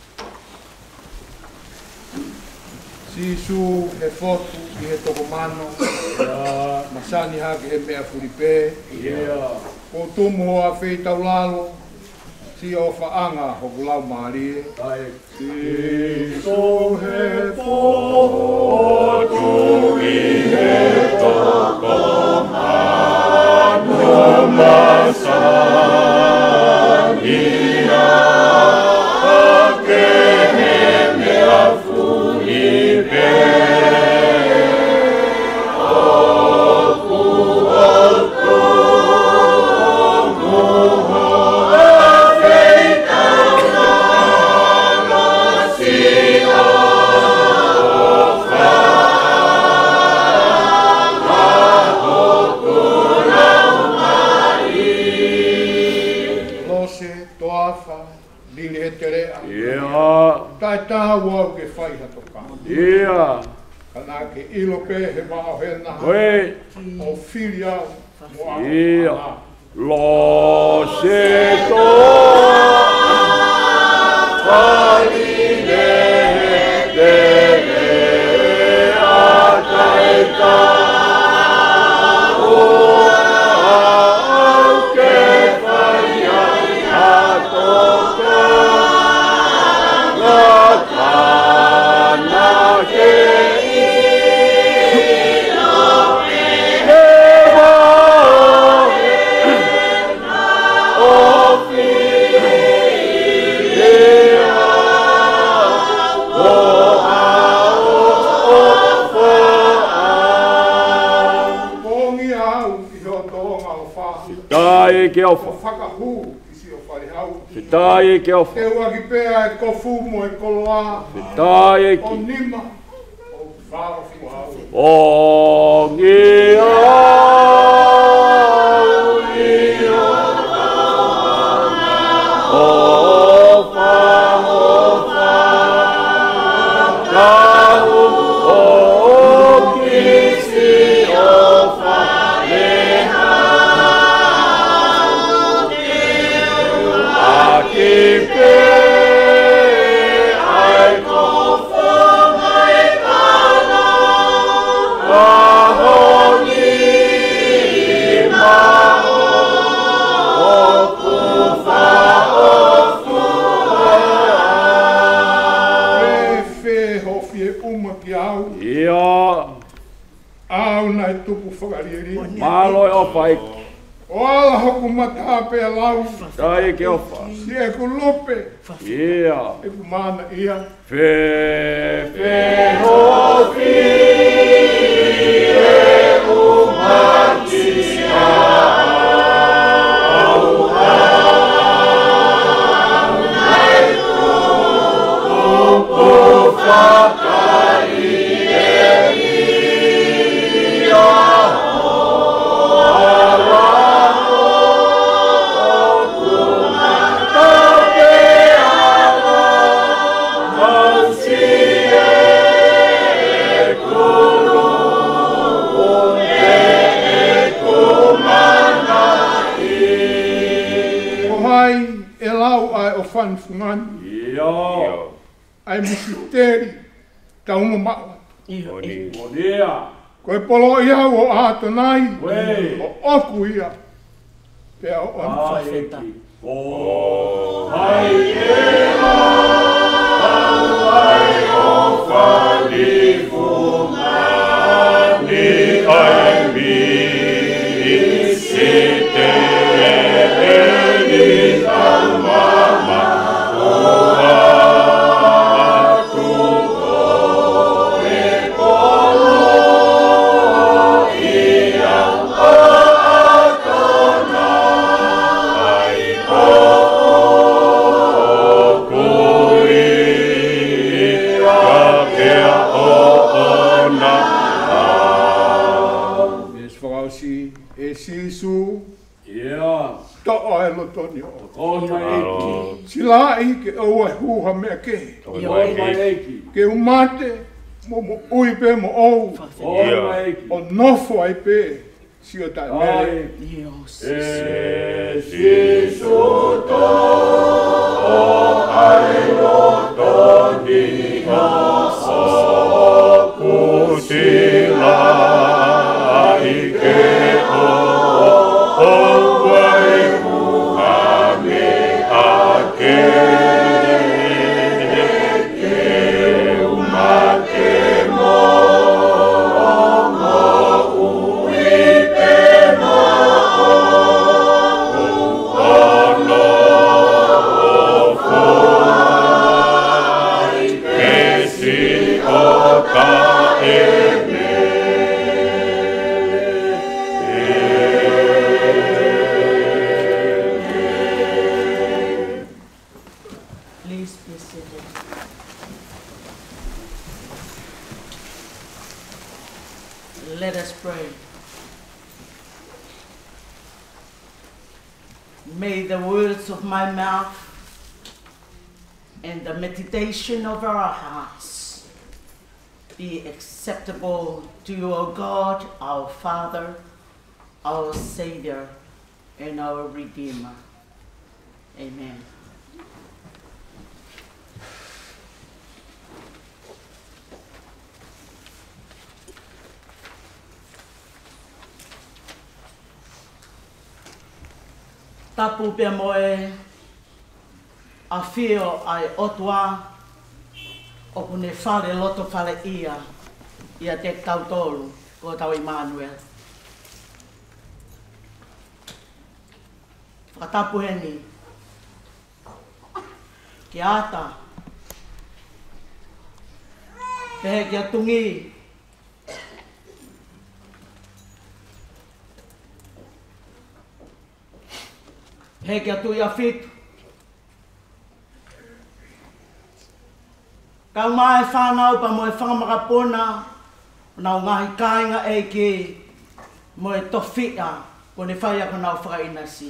Sisu he fotu i he toko mano. Masani ha ke he mea furipe. O tumu a whei tau lalo. Si o whaanga ho kulau maari. Sisu he fotu i he toko mano. Masani ha ke he mea furipe. Tai tahu au ke whai hatoka. Kana ke ilo pe he mao he naha. O whiri au. Lo se to whai le te a taika. Tai ke ofa. Whakahu isi o wharehau. Tai ke ofa. Te ua ki pēa e kofu mo e koloa. Tai o nima. O whao fuau. O ngi au i o o wha kau o kisi o wha Malo e opa iki. Oala hoku mataa pēa lau. Tai ke opa. Si e ku lope. Ia. E ku mana ia. Fe hoki e umati au nai ku whakai e ia. Ia. Ai musiteri ta uma maua. Monia. Koe polo ia o ato nai. Wei. O oku ia. Pea o anfafeta. O hai e la. Ai o fali fumani. Ai mi sete e mama. Yeah. lo toni o. Ona eki. Sila i ke au ai huha mea ke. Ona eki. Ke umate mo ui pe mo ou. Ona eki. O nofo ai pe. Sio tai mele. E si soto o ai lotoni o kusila i ke o wai kuhame a ke umate mo Please be seated. Let us pray. May the words of my mouth and the meditation of our hearts be acceptable to you, O God, our Father, our Savior, and our Redeemer. Amen. Tapu pia moe a whio ai otua o pune whare loto whare ia te tautolu ko tau Emmanuel. Whakatapu heni ki ata pehe ki a tungi he kia tui a whitu. Kau mai whanau pa moe whangamakapona, nau ngahi kāinga e ki moe towhia, ko ne whai ako nau whakainasi.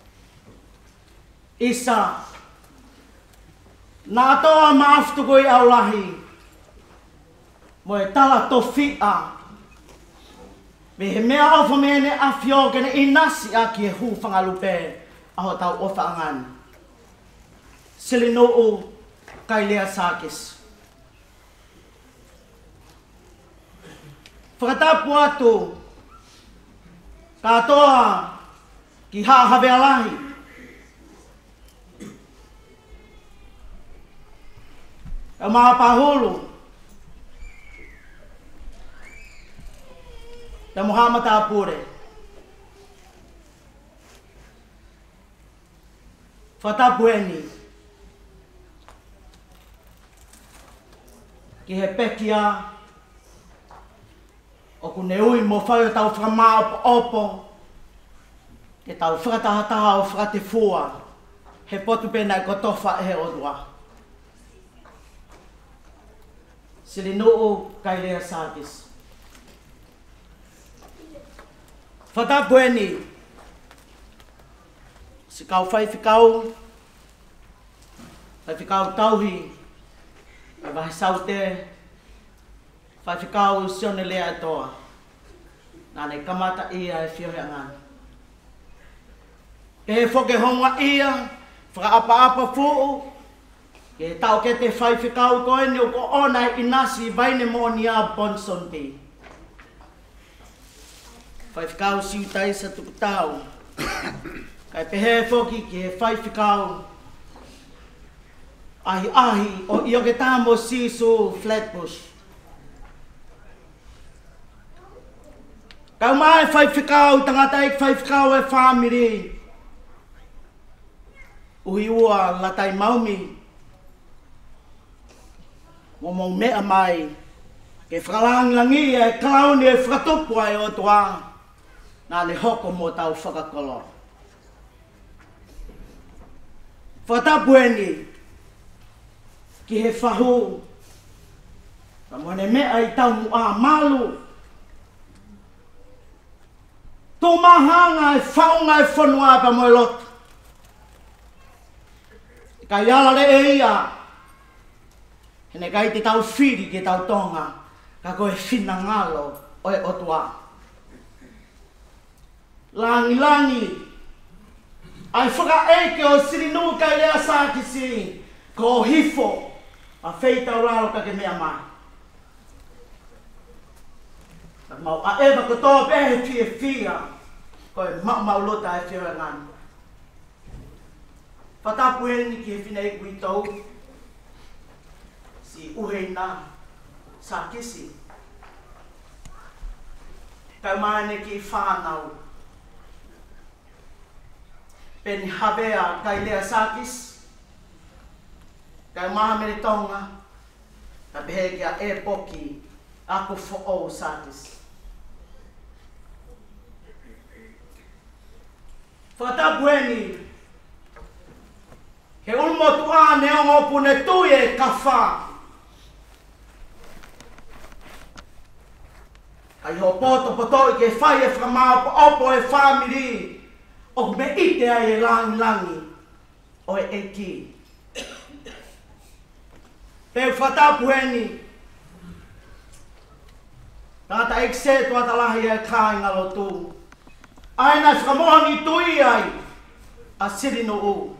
Isa, nā toa maaftu koi au lahi, moe tala towhia, me he mea au whamene a whio kene inasi a ki he hu whangalupe, aho tau ofa angan. Sili no o kai lea sakis. Whakatapu atu katoa ki hawe alahi. Ka maa pahulu. Ka Muhammad Apure. Whakatapu eni. Ki he pekia o ku ne ui mo whai o tau whakamā opo, ke tau whakatahataha o whakate fua, he potu pēnā i kotofa e he odua. Sili nuu kai lea sākis. Whatapu eni, si kau whai whikau tauhi, e wahi saute, whai whikau sione lea e toa. Nāne kamata ia e whio hea ngāni. Ke he whoke honga ia, whakaapa fuu, ke tau ke te whai whikau koe ni o ko onai inasi vaine mo ni a Bonson Bay. Whai whikau siutai sa tuku tau. Kai pehe whoki ke he whai whikau ahi o io ke tāmo sisu Flatbush. Kau mai whai whikau, tangata ik whai whikau e whamiri. Uhi ua latai maumi. Mo mea mai, ke whakalangilangi e klauni e whakatupu ai o toa. Nā ne hoko mo tau whakakolo. Whatapu eni, ki he whahu. Ka mone mea i tau mua malu. Tō mahanga e whaunga e whanua pa moe lotu. Kai ala le e ia. Hene kai te tau whiri ke tau tonga. Ka koe whina ngalo o e otua. Langi langi. Ai whaka o sirinu kai lea sākisi. Ko hifo. A wheitau raro ka ke mea mai. Mau a ewa ko tō pehe fie fia. Ko e mau lota e whira ngani. Whatapu ni ki e whinei kui tau. Si uheina sākisi. Kai maene ki whānau. Peni habea kai lea sākis. Kai maha mere tonga. Ka pehe kia e poki. Ako fo'o sākis. Whatapueni. He ulmotu a neongo pune tuye ka wha. Ai ho poto potoi ke whai e whamao po opo e whamiri. O me ite ai e langi langi. O e eki. Pe whatapueni. Tata ekse tua talahi e kai ngalo tu. Aina whakamohani tui ai. A siri no u.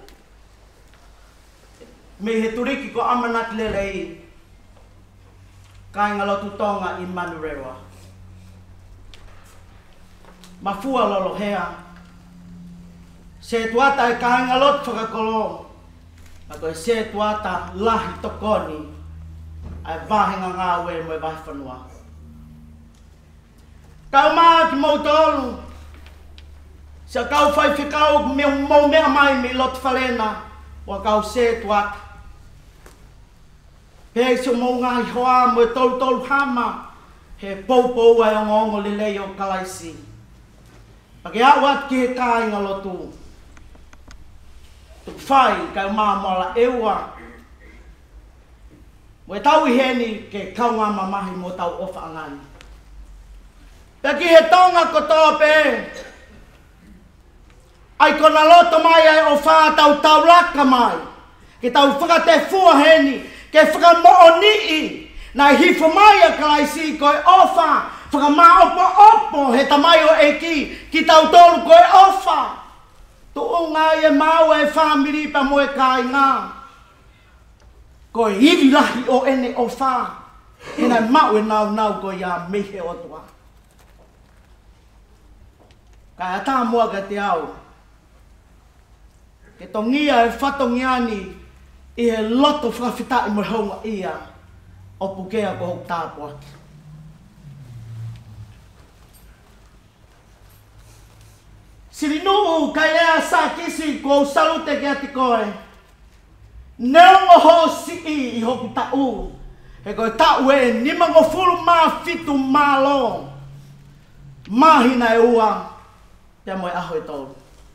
Me he turiki ko amanat lelei. Kai ngalo tu tonga i Manurewa. Mafua lolo hea. Se tuata e kai ngalo tu whakakolo. Ako e se tuata lahi tokoni. Ai vahenga ngā ue mo e vahi whanua. Kau maa ki mau tolu. Sia kau whai whikau me mau mea mai me lot whalena. Wa kau se tuata. Pēk se mau ngai hoa mo e tolu hama. He pou ai o ngongo lelei o kalaisi. Pake awat ki he kai ngalotu. Tuk whai kau maa mola ewa. Mo e tau i heni ke kau ngā mamahi mo tau ofa angani. Peki he tonga ko tōpe. Ai kona loto mai ai o wha tau laka mai. Ke tau whakate fua heni. Ke whakamo'o ni'i. Nai hifo mai a kalaisi koe ofa. Whakama opo he tamai o eki. Ki tau tolu koe ofa. Tuunga e mau e whamiri pa mo e kai ngā. Koe iri lahi o ene o wha. Hena mau e nau koe ia mehe o tua. Kai ata mua ka te au. Ke tongia e whatongiani i he loto whakawhita i mo honga ia o pukea ko hok tāpua. Sirinu kai ea sa kisi ko salute ke ati koe. Neongo ho si i hoku tau. He koe tau e nimango fulu maa fitu maa lo. Mahina e ua. Te moe aho e tolu.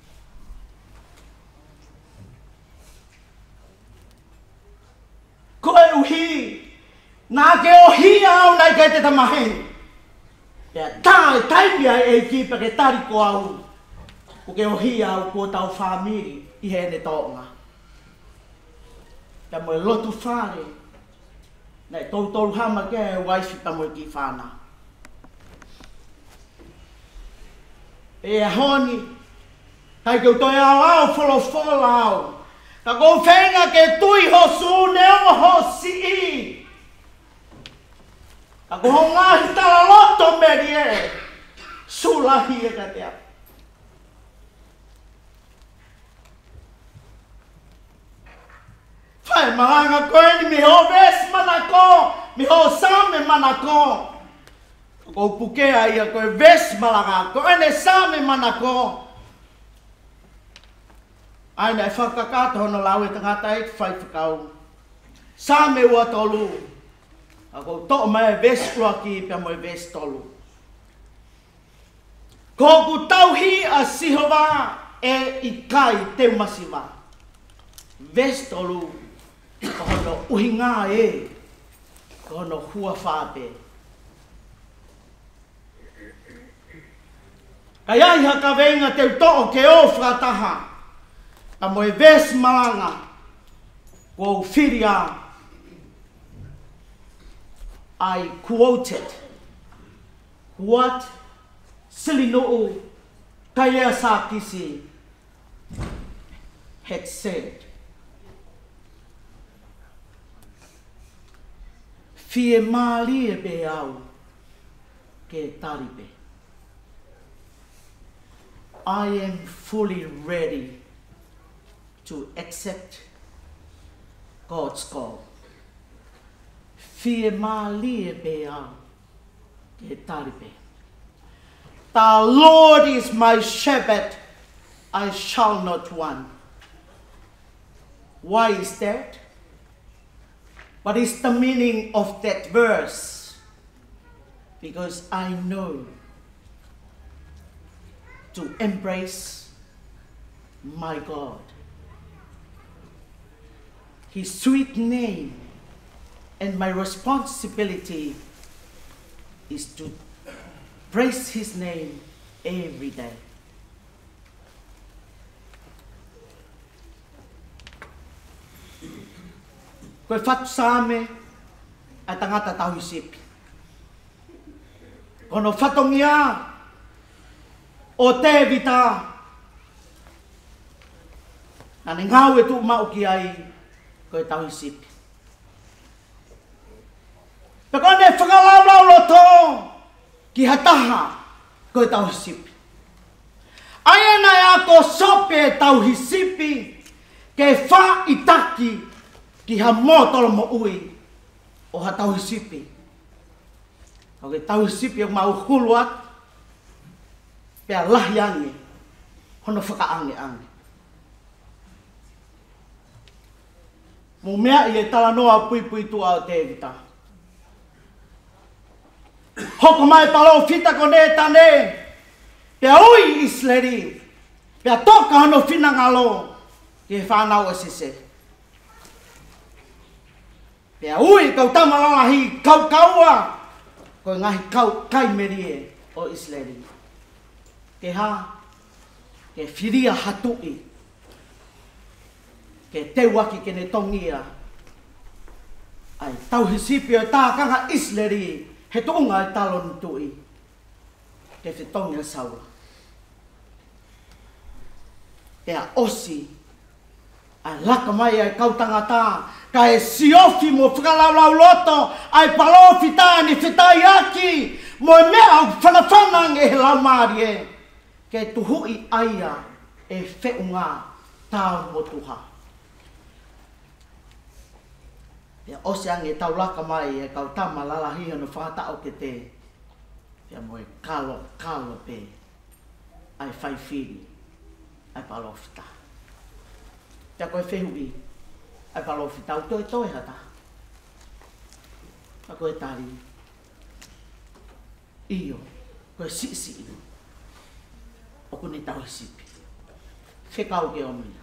Koe uhi. Nā ke ohi au nai kai te tamahe. Pea tā e taimia e kipa ke tariko au. Ko ke ohi au ko tau whamiri i hene tōnga. Pea moe lotu whare. Nei tolu hama ke waifi pa moe ki whana. E honi, kai keu toi au wholo au. Ka kou whenga ke tui ho su neongo ho si i. Ka kou ho ngahi tala loto meri e. Sulahi e ka te a. Whai mahanga koe ni mi ho ves manako, mi ho same manako. Ko pukea ia koe ves malanga, ko ene same manako. Aina e whakakata hono lau e tangata e whai whakau. Same ua tolu. Ako to mai ves uaki pia mo ves tolu. Ko ku tauhi a sihova e ikai te masiva. Ves tolu. Ko hono uhinga e. Ko hono hua whape. Kai ai haka venga te to'o ke o whakataha. A moe ves malanga. ko firia, I quoted what Silino'o Kayasakisi had said. Fie mali e be au ke taripe. I am fully ready to accept God's call. Fie mali e be au ke taripe. The Lord is my shepherd, I shall not want. Why is that? What is the meaning of that verse? Because I know to embrace my God. His sweet name, and my responsibility is to praise His name every day. Koe whatu sāme ai tangata tau sipi. Kono whatongia o te vita. Nane ngau e tu mau ki ai koe tau sipi. Pe kone whakalau loto ki hataha koe tau sipi. Ai nai ako sope tau hisipi ke wha itaki ki ha motolo mo ui o ha tau hisipi. O ke tau hisipi o mau huluat pia lahyangi hono whakaange-ange. Mo mea i e tala noa pui tu au te vita. Hoko mai palo fita kone tane pia ui isleri pia toka hono fina ngalo ki whanau asise. Pea ui kau tamalalahi kau kaua koe ngahi kau kai merie o Isleri. Ke ha, ke whiria hatui, ke te waki ke ne tongia. Ai tau hisipi o tākanga Isleri he toonga e talon tui. Ke whitongia saura. Pea osi ai laka mai ai kau tangata ka e siofi mo whakalau loto ai palofi tāni whitai aki mo e mea au whanawhanang e he laumari e ke tuhui aia e whiunga tāu mo tuha. Pea ose ange tau laka mai e kau tama lalahi no whakatao ke te pea mo e kalo pe ai whaiwhiri ai palofi tā. Pea koe whehui, ai palofi tau toe hata. A koe tari, iyo, koe si ino. O kune tau hisipi. Whekau ke o mia.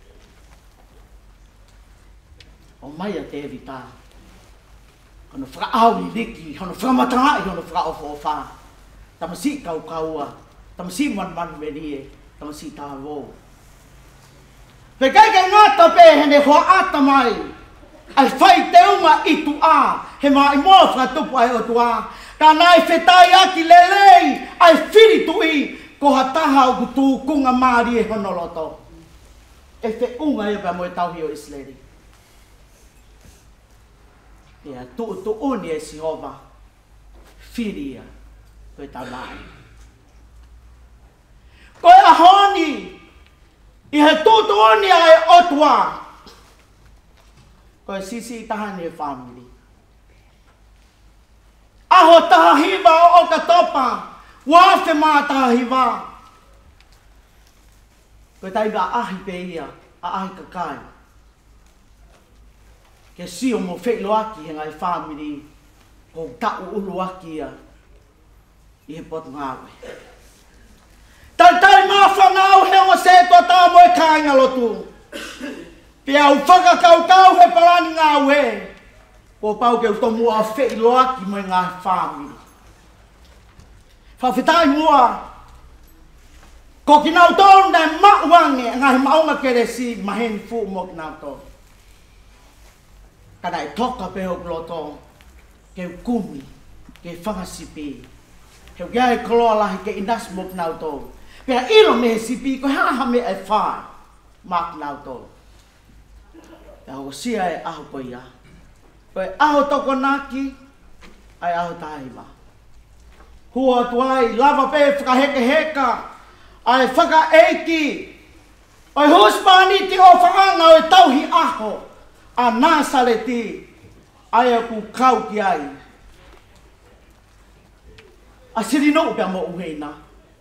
O mai a te evita. Hono whakaau i liki, hono whakamatangai, hono whakaofo wha. Tamasi kau kaua, tamasi man merie, tamasi tāwō. Pe kai kai ngata pe hene hoa ata mai. Ai whai te unga i tu a. He mai moa whatupu ai o tu a. Ka nai whetai aki lelei. Ai whiri tu i. Ko ha taha o kutu kunga maari e honoloto. E whe unga e pa moe tauhi o Isleri. Pea tu uni e Sihova. Whiri ia. Koe tau mai. Koe ahoni. I he tūtu oni ai otua. Koe sisi tahani e family. Aho taha hiva o ka topa. Wafe maa taha hiva. Koe taiba ahi pe ia. A ahi kakai. Ke sio mo wheilo aki he ngai family. Ko tau ulu aki ia. I he pot ngawe. Tai maa whanau he o se toa tā moe kāinga lotu. Pea u whakakau he palani ngā we. Ko pau ke u to mua whei loaki moe ngā whāmi. Whawhetai mua. Ko ki nau tōru nei mauange ngā he maunga kere si maheni fu mo ki nau tōru. Kana e toka pe o loto ke kumi ke whangasipi. He gai koloa lahi ke inas mok nau tō. Pea ilo me sipi ko ha me e whai mak nau tō. Pea ho sia e aho po ia. Ko e aho toko naki ai aho taima. Hua tuai lava pe whakaheke heka ai whaka eiki. Oi huspani ti o whaanga o e tauhi aho. A nā sale ti ai a ku kau ki ai. A siri no pia mo uheina.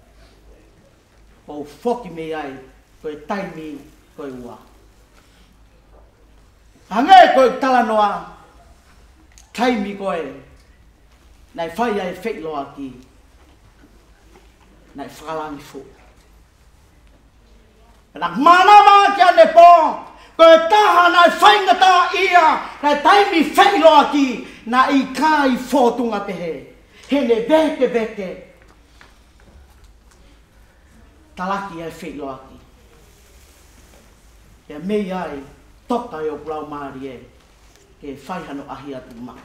O foki me ai koe taimi koe ua. Hange koe tala noa taimi koe nai whai ai whekloa ki. Nai whakalangi fu. Nak mana maa ki ane po. Koe taha nai whaingata ia, nai taimi whailoa ki, na i kai whotunga pehe. Hene beke. Talaki ai whailoa ki. Ia mei ai, toka i o pulau maari e, ke whaihano ahi atu maa.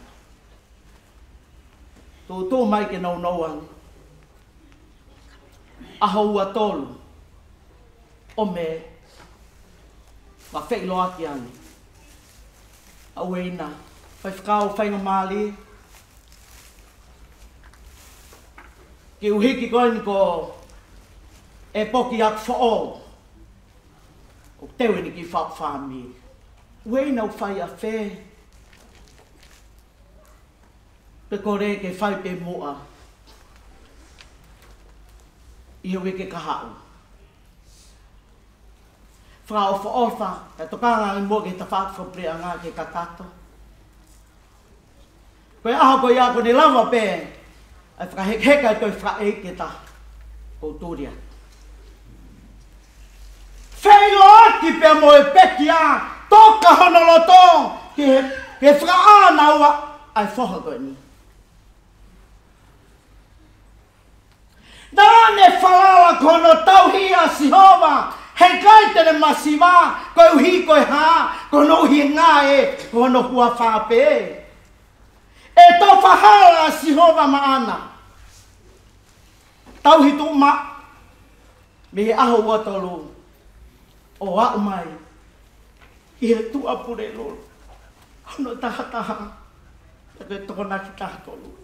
Tō mai ke nau nauang, aho ua tolu, o me, ma whai loa ki ane. A ueina, whai whakao whainga maali. Ki uhiki koe ni ko e poki ak whao. O tewe ni ki whak whami. Ueina u whai a whe. Pe kore ke whai pe mua. I hoi ke kahau. Whao whaofa, e tokanga i mua ke ta whakawhaprea ngā ke kakato. Koe aho koe ia koe ni lava pē, e whakaheka i koe whaeke ta kouturia. Whailo aki pē mo e peki a, toka honoloto, ke whakaanaua ai whoha koe ni. Nāne whalala kono tauhia sihova, hei kai tene masiwa, koe uhi koe ha, kono uhi ngā e, kono hua whāpe. E tō whahala sihova maana. Tauhi tu ma, me he aho ua tolu, o au mai, i he tu apure lolo, kono taha, e koe toko naki taha tolu.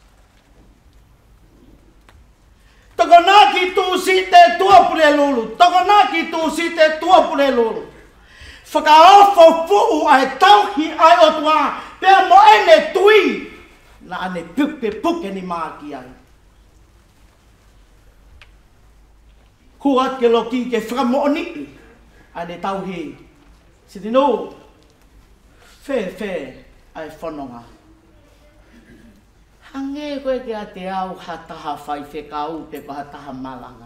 Toko naki tu si te tuapure lulu. Toko naki tu si te tuapure lulu. Whakaofo fuu ai tauhi ai o tua. Pea mo ene tui. Na ane puke ni maaki ai. Kuat ke loki ke whakamooni. Ane tauhi. Sidi no. Whe ai whanonga. Hange koe ke a te au hataha whai whekau te hataha malanga.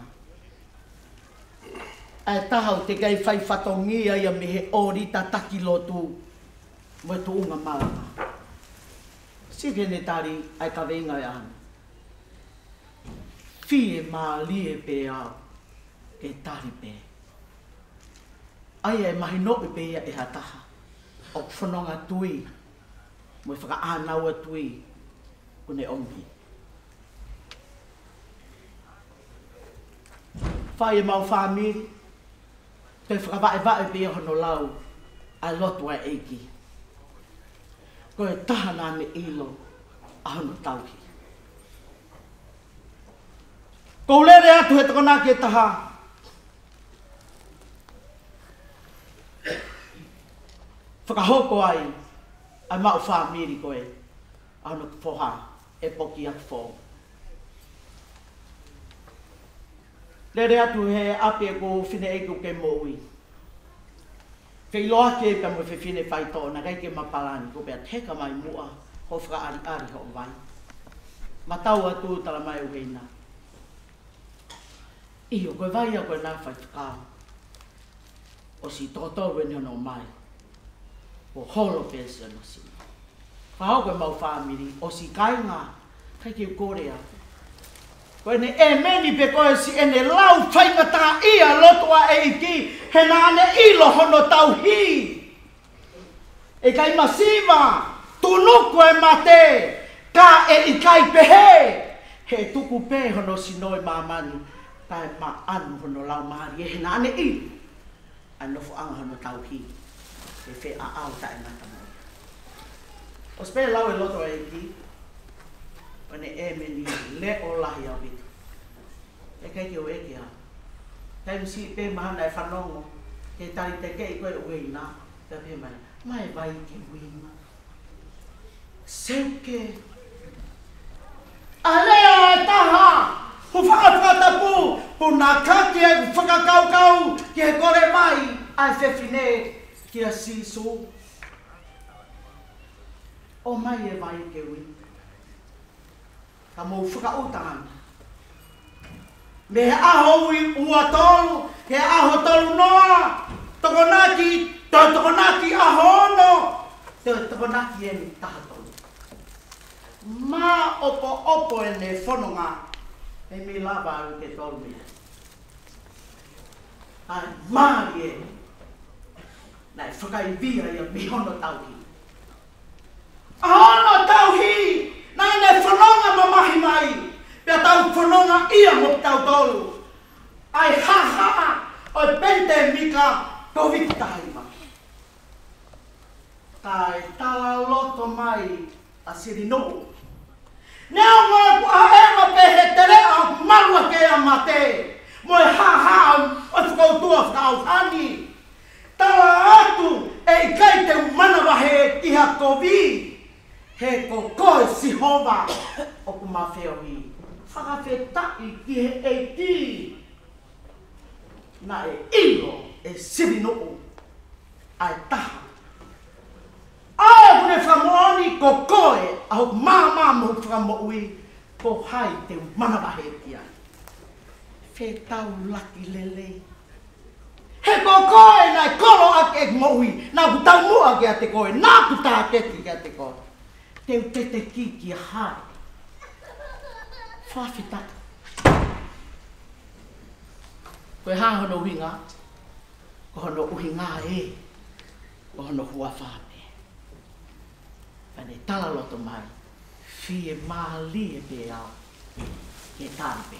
Ai tahau te kei whai whatongia ia me he orita taki lotu mo e tuunga malanga. Sike ne tari ai ka venga e anu. Fie maa lie pe au ke tari pe. Ai e mahi nopi pe ia e hataha. O whanonga tui. Mo e whaka ānaua tui. Une ombi. Whai e mau whamiri. Te whakawae pe hono lau. A lotu ai eiki. Koe tahana me ilo. A hono tauhi. Kou lere atu he tokona ke taha. Whakahoko ai. Ai mau whamiri koe. A hono whoha. E poki a whō. Lere atu he ape ko whine eiku ke moui. Whei loa ke ka mo whine whai tōna, rei ke mapalani, ko pia teka mai mua, ho whaka ari ho vai. Matau atu tala mai uheina. Iyo, koe vai a koe nā whai whakao. O si tōtō wene no mai. O holo pēsi ano si. Whao koe mau whamiri, o si kainga, kai ki ukorea. Koe ne e meni pe koe si ene lau whaingata ia lotua e iki, he nāne ilo hono tau hi. E kai masiva, tunuku e mate, ka e i kai pehe. He tuku pe hono sinoi mamani, tai ma anu hono lau maari e hena ane i. Ano fu anga hono tauhi, e fe a au ta e ngata mo. O spere lau e loto e ki, ane e meni le o lahi au bitu. E kai ki o e ki ha. Tai misi pe mahana e whanongo, ke tari te kei koe ue ina, te pe mai vai ki wima. Seuke. Alea e taha, hu whakatapu, puna kaki e whakakaukau, ki he kore mai, ai whewhine ki a sisu. O mai e vai ke wima. Ka mou whakautanga. Me he aho ua tolu, he aho tolu noa, tokonaki ahono, tokonaki e ni taha tolu. Ma opo e ne whanonga, e mi lava au ke tolu mea. Ai maari e, nai whakaivia ia mihono tauhi. Ahono tauhi, nai ne whanonga mamahi mai. Pea tau whanonga ia mo tau tolu. Ai ha, oi pente mika toviki tahima. Tai tala loto mai a sirino. Nea ngā kua ema pehe tere au marua ke a mate. Moi ha, oi whakautua whakautani. Tala atu e kai te manawahe ki ha kovi. He ko koe sihova o kumawheohi. Whakawhetai ki he eiti. Na e ilo e sirinoo ai taha. Ai kune whamooni ko koe au mama mo whamoui ko hai te manawahe ki ai. Whetau laki lele. He ko koe nai kolo ake moui. Nā kutau mua ki a te koe. Nā kutaa keti ki a te koe. Teu tete ki a hai. Whawhita. Koe hā hono uhinga. Ko hono uhinga e. Ko hono hua whāpe. Pane tala loto mai. Fie maali e pe au. Ke tāpe.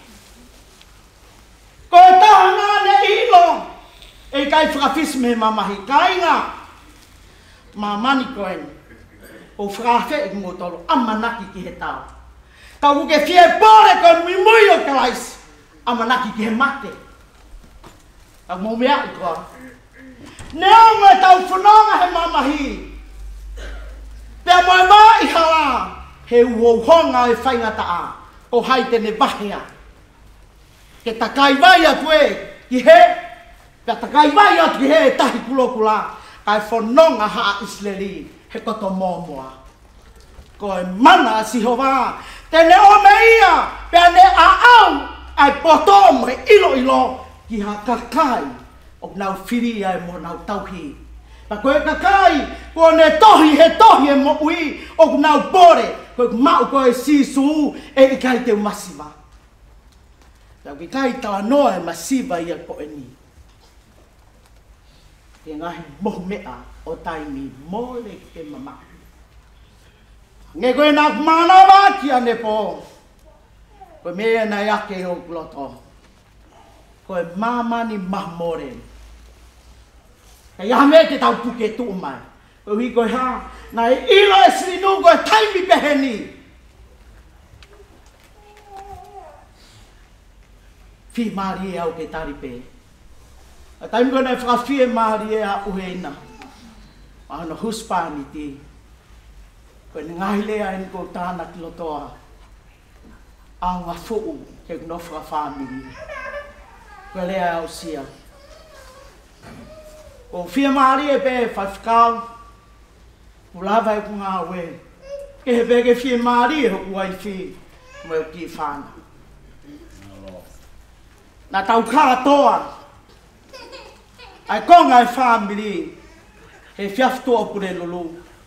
Koe taha ngāne ilo. E kai whakawhisi me mamahi kainga. Mamani koen. O whakawhe i ngotoro amanaki ki he tau. Ka uke fie pore koe mimui o kalaisi. Amanaki ki he mate. Ka mumea i koa. Nea ngai tau whanonga he mamahi. Pea moe maa i hala. He uohonga e whaingata a. O hai tene wahea. Ke takai vai atu e. Ki he. Pea takai vai atu ki he tahi kulokula. Kai whanonga haa Israeli. He koto mōmua. Koe mana si hova. Tene o me ia. Pea ne a au. Ai poto mo he ilo. Ki ha kakai. O nau whiri ai mo nau tauhi. Pa koe kakai. Ko ne tohi he tohi e mo ui. O nau bore. Koe mau koe sisu. E i kai te masiva. Tau ki kai tala noa e masiva ia ko e ni. Ke ngahi mohu mea. O taimi mole ke mama. Nge koe nā kumanawa ki ane po. Koe mea na yake o kuloto. Koe mamani mahmore. Ka yame te tau puke tu mai. Koe hui koe ha. Na e ilo e sirinu koe taimi peheni. Fi maari e au ke taripe. A taimi koe na e whakawhie maari e a uheina. Ano huspani ti. Koe ni ngai lea ni ko tāna ki lotoa. Au ngā fuu ke kunofra whāmiri. Koe lea au sia. Ko whia maari e pē whaiwhikau. Ulawa e ku ngā we. Ke he pē ke whia maari e hoku ai whi. Mo e ki whāna. Nā tau kātoa. Ai konga e whāmiri. He whiawhi toa pure lulu.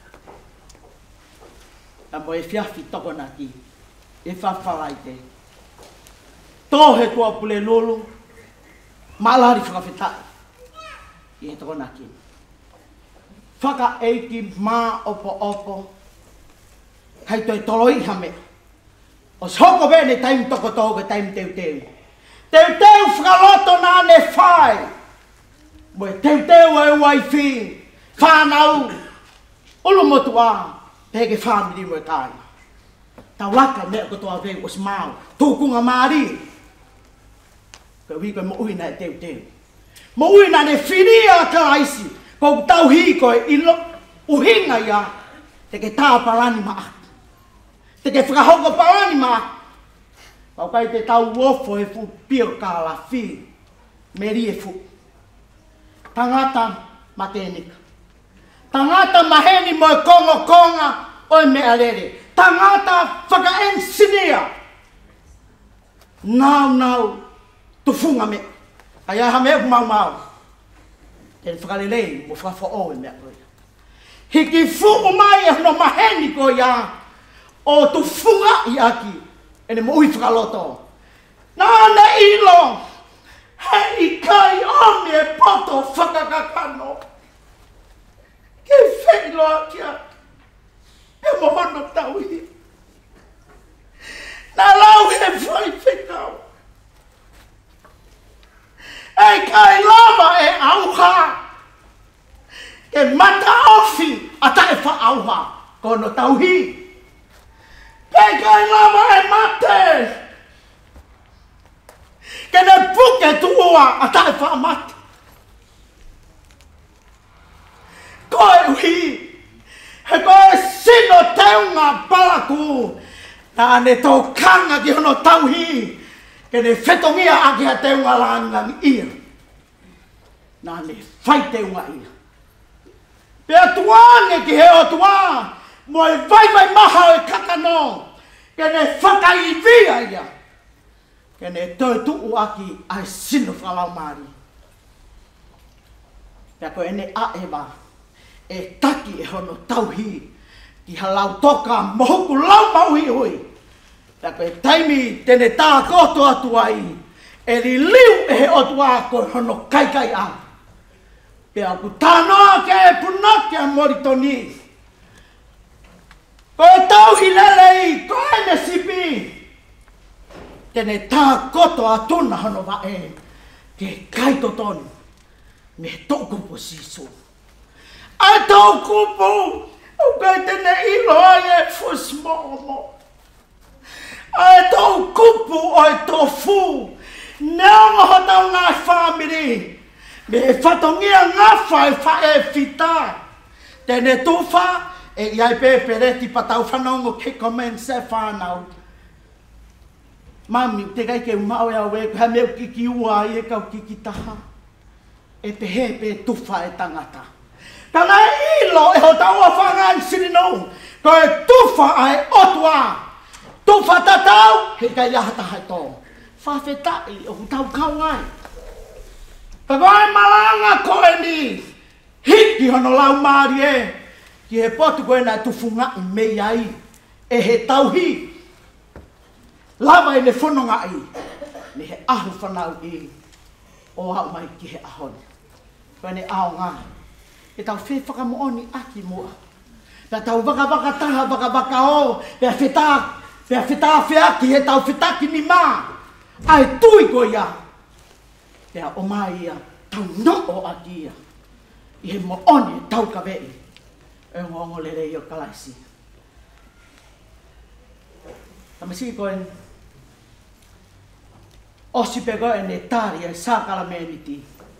Na mo e whiawhi toko na ki. E whawhalai te. Tō he toa pure lulu. Malari whakawhitai. I he toko na ki. whaka eiki mā opo. Hei toi toloi hame. O hoko vene taim toko toko taim teu. Teu whakaloto nā ne whai. Moe teu e waifi. Whanau. Ulu motua. Peke whamiri moe kai. Tau laka mea kotoa vei os mau. Tūkunga maari. Ka wiko mo uina e teu. Mo uina ne whiria ka aisi. Kou tau hiko e ilo. Uhinga ia. Teke tā parani maa. Teke whakahoko parani maa. Pau kai te tau wofo e fu pio ka la whi. Meri e fu. Tangata matenika. Tangata maheni mo e konga oi mea rere. Tangata whakaensinia. Nau tufunga me. Ai aha me mau. Tene whakalelei mo whakafo o e mea koe. Hiki fuku mai e no maheni ko ia. O tufunga i aki. Ene mo ui whakaloto. Nāne ilo. Hei kai omi e poto whakakakano. Ke whelo akia. E mohono tauhi. Nā lau he whai whekau. E kai lava e auha. Ke mata ofi ata e wha auha. Kono tauhi. Ke kai lava e mate. Ke ne puke tuua ata e wha mate. Koe uhi. He koe sino teunga palaku. Nā ne tō kanga ki hono tauhi. Ke ne whetongia aki ha teunga langang ia. Nā ne whai teunga ia. Pea tuane ki he o tua. Mo e vai maha e kakano. Ke ne whakaivia ia. Ke ne tō tuu aki ai sino whalau maari. Pea koe ene aewa. E taki e hono tauhi. Ki halau toka mohuku lau mauhi hui. Pea koe taimi tene tā koto atu ai. E li liu e he otua koe hono kai a. Pea ku tānoa ke e punaki a moritoni. Koe tauhi lelei, koe ne sipi. Tene tā koto atuna hono wa e. Ke kaito tonu. Me tōkupo sisu. Ai tōkupo. O kai tene ilo ai e fusmomo. Ai tōkupo ai tōfu. Neonga hotau ngā whamiri. Me e whatongia ngawha e wha e whita. Tene tūwha e iai pēpereti patau whanongo ke komen se whanau. Mami, te kai ke umau e awe, ha meu kiki ua i e kau kiki taha. E te he pe tūwha e tangata. Tana ilo e ho tau a whangan sirino. Ko e tūwha ai otua. Tūwha tatau, he kai ahata hai tō. Whawhetai o tau kaungai. Pagoi malanga koe ni. Hiki hono lau maari e. Ki he potu koe nai tufunga i mei ai. E he tauhi. Lava e ne whanonga i. Ne he ahu whanau i. O hau mai ki he ahoni. Koe ne ao ngā. E tau whi whakamooni aki mua. Pea tau waka taha waka o. Pea whita whiaki he tau whitaki ni mā. Ai tui ko ia. Pea o mai ia. Tau no o aki ia. I he mooni tau ka vei. E ngongo lere i o kalaisi. Tamasi koe. Osi pe koe ne tāri e sākala meniti.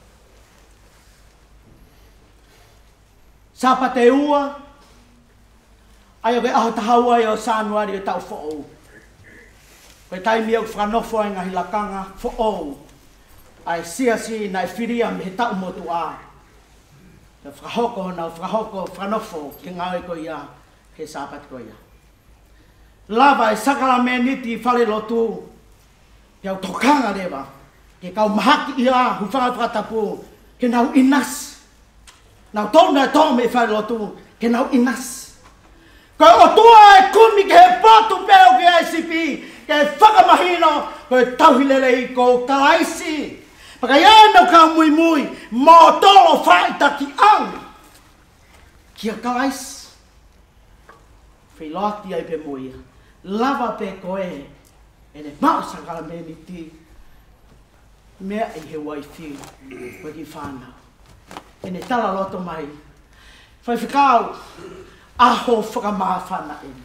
Sapa te ua. Ai o ke aho tahau ai o Sanuari o tau fo'ou. Koe taimi au whanofo ai ngahi lakanga fo'ou. Ai siasi nai whiria me he tau motu a. Te whakahoko na whakahoko whanofo ki ngawe ko ia. He sapat ko ia. Lava e sakala meniti whale lotu. Ke au tokanga rewa. Ke kau mahaki ia hu whakatapu. Ke nau inas. Nau tōna e tō me whale lotu. Ke nau inas. Koe o tua e kumi ke he potu peo ki ICP. Ke whakamahino koe tauhilele i ko kalaisi. Paka iano ka mui mui. Mō tolo whaita ki au. Kia kalais. Whiloati ai pe moia. Lava pe koe. Ene mau sakala me ni ti. Mea i he waifi. Waki whanau. Ene tala loto mai. Whai whikau. Aho whakamawhana ene.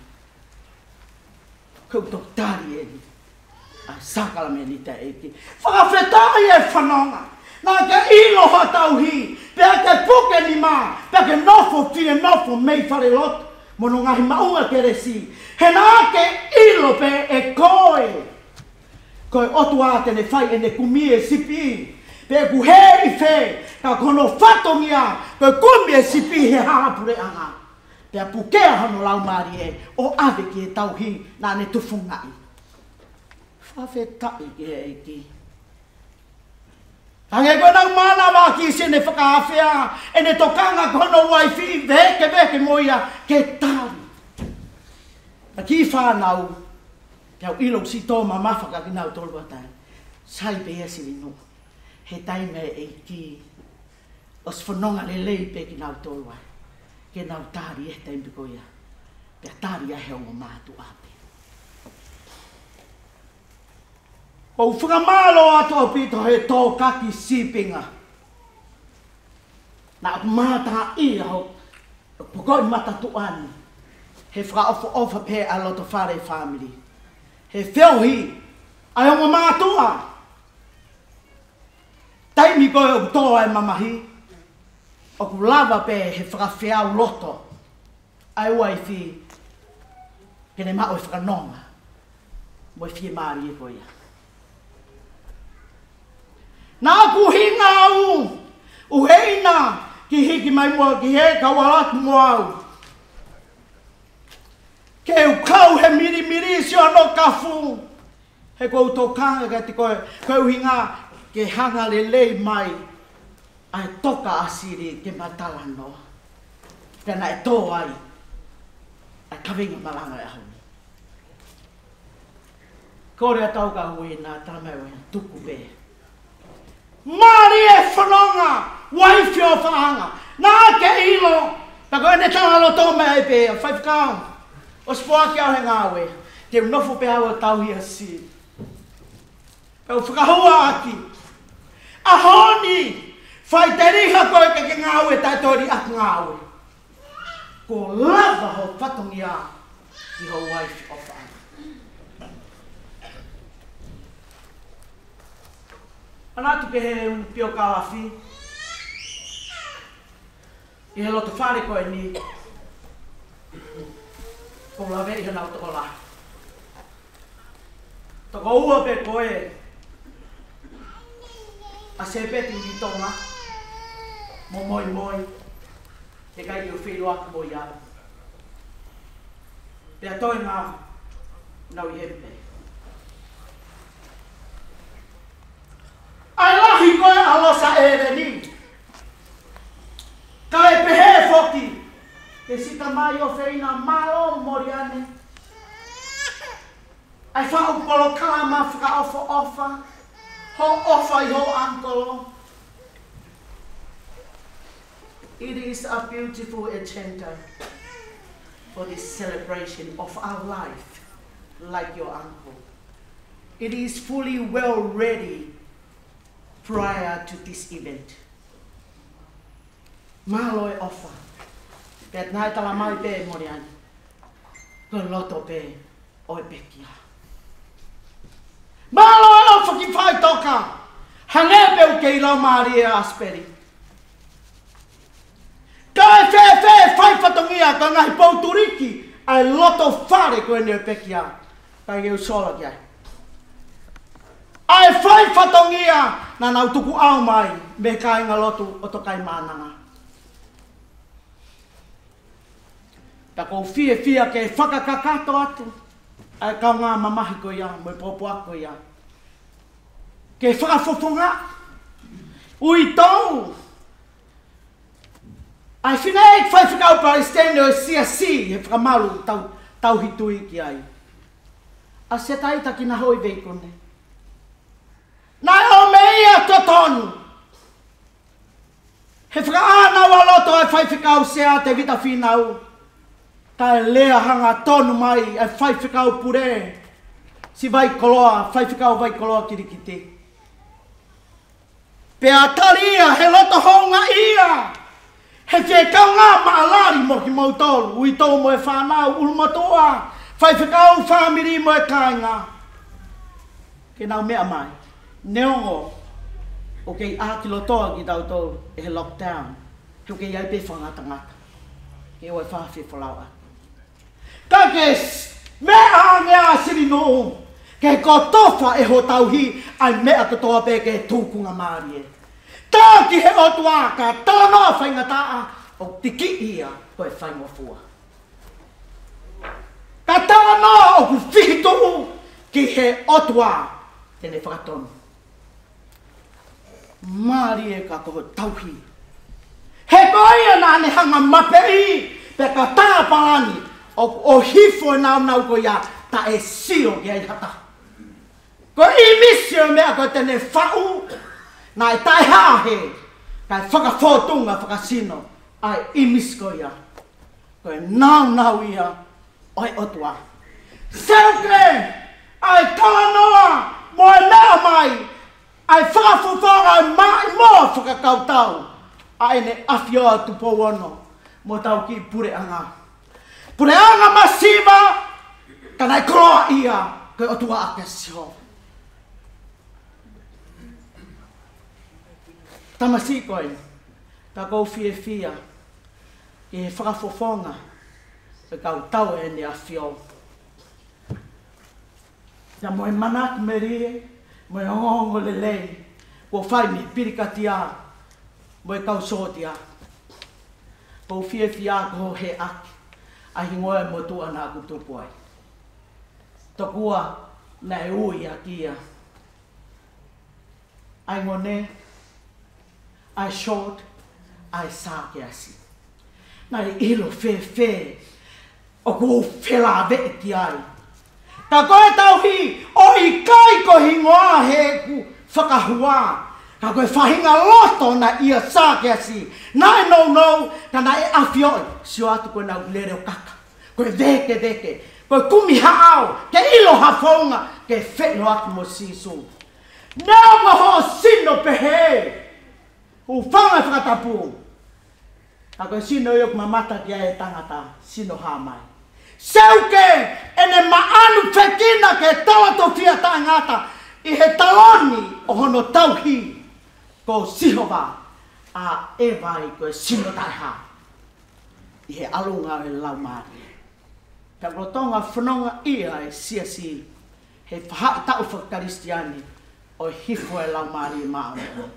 Koutok tari ene. Ai sakala me ni te eki. Whakawhetai e whanonga. Nā ke ilo hatau hi. Pea ke puke ni mā. Pea ke nofo fie nofo mei whare loto. Mono ngahi maunga ke resi. He nā ke ilo pe e koe. Koe otu a tene whai e ne kumie sipi. Pe ku he i whe. Ka kono whatongia. Koe kumie sipi he hapure anga. Pea pukea hano lau maari e. O ave ki e tau hi. Nā ne tufungai. Whawhetai ki he eki. Hange koe nau mana wā ki sene whakawhea. E ne tokanga kono waifi veke moia ke tāri. A ki whānau. Kiau ilo si tō mamawhaka ki nau tolu atai. Sai pea siri no. He taime e ki. Os whanonga le lei pe ki nau tolu ai. Ke nau tāri e taime koia. Pea tāri a heo mātu ape. O whakamalo atu o pito he tō kaki sipinga. Nā mātaha i ho. Pukoi matatu ani. He whaka ofa pe a loto whare family. He whiohi. Ai ongo mātua. Taimi koe o tō ai mamahi. O ku lava pe he whaka whiau loto. Ai waifi. Kene mao e whakanonga. Moi fie maari e koia. Nā ku hinga au, uheina ki hiki mai mua ki he kawalatu mua au. Ke ukau he miri si ano kafu. He kou tō kanga ka te koe uhinga ke hanga le lei mai. Ai toka asiri ke matala noa. Pena e tō ai. Ai kawenga malanga e hauni. Kore a tau ka hui nā tamau e tuku bea. Mari e whanonga, waifi o whaanga. Nā ke ilo, ta koe ne tanga lo tō mea e pēa, whaifkau. O spoaki au he ngāwe, te unofo pe awa tauhi a si. Pau whakahua aki. Ahoni, whai te riha koe ke ngāwe tai tori ak ngāwe. Ko lava ho whatongi a ki ho waifi o whaanga. Anatu ke he un pio kawafi. I he loto whare koe ni. Ko lawe i hanau toko la. Toko ua pe koe. A se peti i tonga. Mo moi. Te kai i o whiro aku mo i aru. Pea toi ngā nau i hepe. Ai lahi koe alosa ere ni. Ka e pehe foki. Te sita mai o whina malo moriane. Ai whau polo kalama whaka ofa. Ho ofa i ho ankolo. It is a beautiful agenda for this celebration of our life, like your uncle. It is fully well ready prior to this event. Malo e ofa. Pet nai tala mai pe moriani. Ko loto pe o e pekia. Malo e ofa ki whai toka. Hange pe u kei lau maari e asperi. Ka e whai whatongia ka ngai pouturiki. Ai loto whare ko e ne pekia. Ka e u sola ki ai. Ai whai whatongia na nau tuku au mai me kai ngā lotu o tokai mānanga. Ta kou fia ke whakakakato atu. Ai kau ngā mamahi ko ia, moi popo ako ia. Ke whakafofonga. Ui tau. Ai whinei whai whakau Palestine o si, he whakamalu tau hitui ki ai. A se taita ki na hoi veikone. Nai o meia totonu. He whakaana wa loto e whaiwhikau sea te vita whinau. Ka e lea hanga tonu mai e whaiwhikau pure. Si vai koloa, whaiwhikau vai koloa kirikite. Pea taria he loto honga ia. He whekau ngā maalari mo ki mautolu. Ui tau mo e whanau ulumatoa. Whaiwhikau whamiri mo e kāinga. Ke nau mea mai. Neongo. O kei ākilo toa ki tau tau e he lockdown. Ke o kei ai pe whangatangata. Ke o e whawhi whalaua. Ka kes, mea ngea siri no. Ke ko tofa e ho tauhi ai mea katoa pe ke tūkunga maari e. Tā ki he otua ka tāna whaingataa o tiki ia ko e whaingofua. Ka tāna o ku whihitu ki he otua tene whakatonu. Māri e ka koho tauhi. He koia nā ne hanga mapei pe ka tāpalani o hifo e nau ko ia ta e sio ki ai hata. Ko i misio mea ko tene whau na e tai hahe kai whakawhotunga whakasino ai i misko ia. Ko e nau ia oi otua. Seuke ai kalanoa mo e mea mai ai whakawhawhanga ai mai mo whakakautau. Ai ne awhioa tupo ono mo tau ki pure anga. Pure anga masiva kanai kroa ia koe otua ake sio. Tamasi koe, ta kou fia ki he whakawhawhanga e kau tau e ne awhio. Ta mo e manak me rie, mo e hongo le lei, ko whai me pirikatia, mo e kau sotia. Kou fia ko he aki, a hingoe mo tua nā kutupu ai. Tokua na e ui a kia. Ai ngone, ai short, ai sāke asi. Nā i ilo whē, o kou whela ve ki ai. Ka koe tauhi, o i kai ko hingoa he ku whakahua. Ka koe whahinga loto na ia sāke asi. Nā e nou, ka nā e awhioi, sio atu koe nau lere o kaka. Koe veke, koe kumi haao, ke ilo hawhaunga, ke whelo atu mo sisu. Nā maho sino pehe. O whanga whakatapu. A koe sino iok mamata ki e tangata, sino hamai. Seuke, ene maanu whekina ke tawato fia tangata, i he taloni o hono tauhi, ko sihova, a ewai koe sino taiha. I he alunga e laumari. Ka rotonga whanonga ia e siasi, he whahai tau whakaristiani, o hifo e laumari e maanu.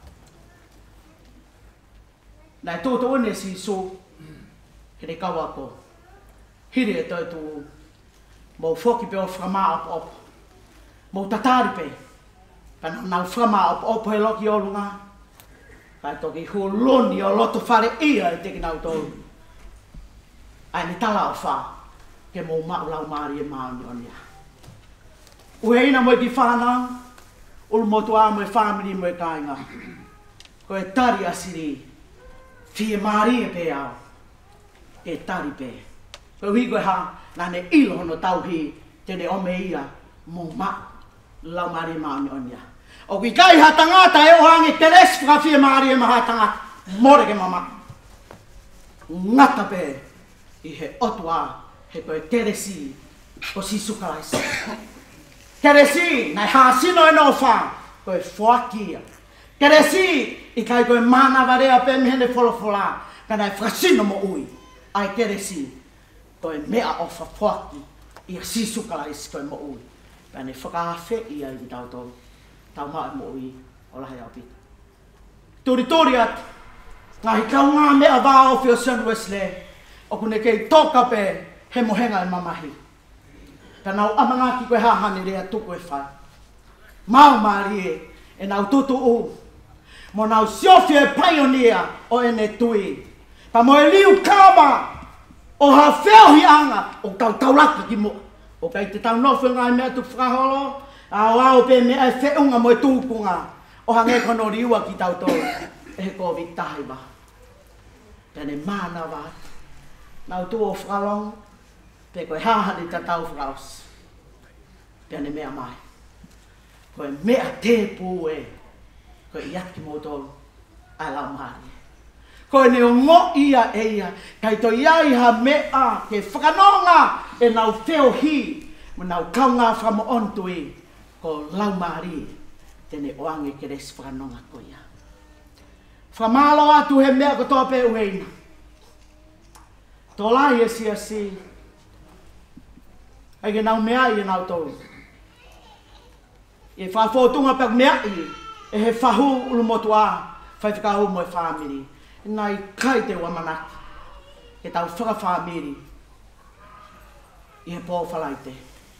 Nai tōtou ane si so, he kawa ko, hiri e tōtou, mō whoki pe o whakamaa op, mō tatari pe, ka nau whakamaa op he loki o lunga, kai toki huloni o loto whare ia e teki nau tōu. Ai ni tala o wha, ke mō maulau maari e maani o nia. Ue ina mo i ki whanau, ulu mo tua mo e whamiri mo e kāinga, ko e tari asiri, fie maari e pe au, e tari pe. Koe hui koe ha, nane ilo hono tauhi, tene ome ia, mō ma, lau maari e maani o nia. O kui kai ha tangata e ohangi teres whaka fie maari e maha tangata, more ke mama. Ngata pe, i he otua, he koe teresi, o si sukalaisi. Teresi, nai hasino e no wha, koe whakia. Teresi, i kai koe mana warea pe mihene wholofola, ka nai whakasino mo ui. Ai teresi, koe mea o whawhaki, i a si sukalaisi koe mo ui. Ka nai whakawhe i ai i tautou, tau mai mo ui, o lahi au pita. Tori at, ngahi kau ngā mea wāo whio St. Wesley, o kune kei toka pe, he mohenga e mamahi. Ka nau amanga ki koe hahane rea tuku e whai. Mau maari e nau tutu u. Mo nau siofia e pioneer o ene tui. Pa mo e liu kama o ha wheohi anga o taulaka ki mo. O kai te tau nofio ngai mea tu whakaholo. A wao pe mea e wheunga mo e tūpunga. O hange kono riua ki tau tō. e he Covid tahiwa. Pene mana wa. Nau tuo whalong. Pe koe hahani ta tau whaus. Pene mea mai. Koe mea te pū e. Koe iaki mō tolu. Ai lau maari. Koe ne o ngō ia e ia. Kai to iai ha mea ke whakanonga e nau teo hi. Ma nau kaunga whamo ontu i. Ko lau maari. Tene oange ke resi whakanonga ko ia. Whamalo atu he mea ko tōpe ueina. Tō lai e si a si. Ai ke nau mea i e nau tōu. E whawhotunga pek mea i. E he whahu ulu motu a. Whai whakahu mo e whamiri. Nai kai te wamanaki. E tau whaka whamiri. I he pō whalaite.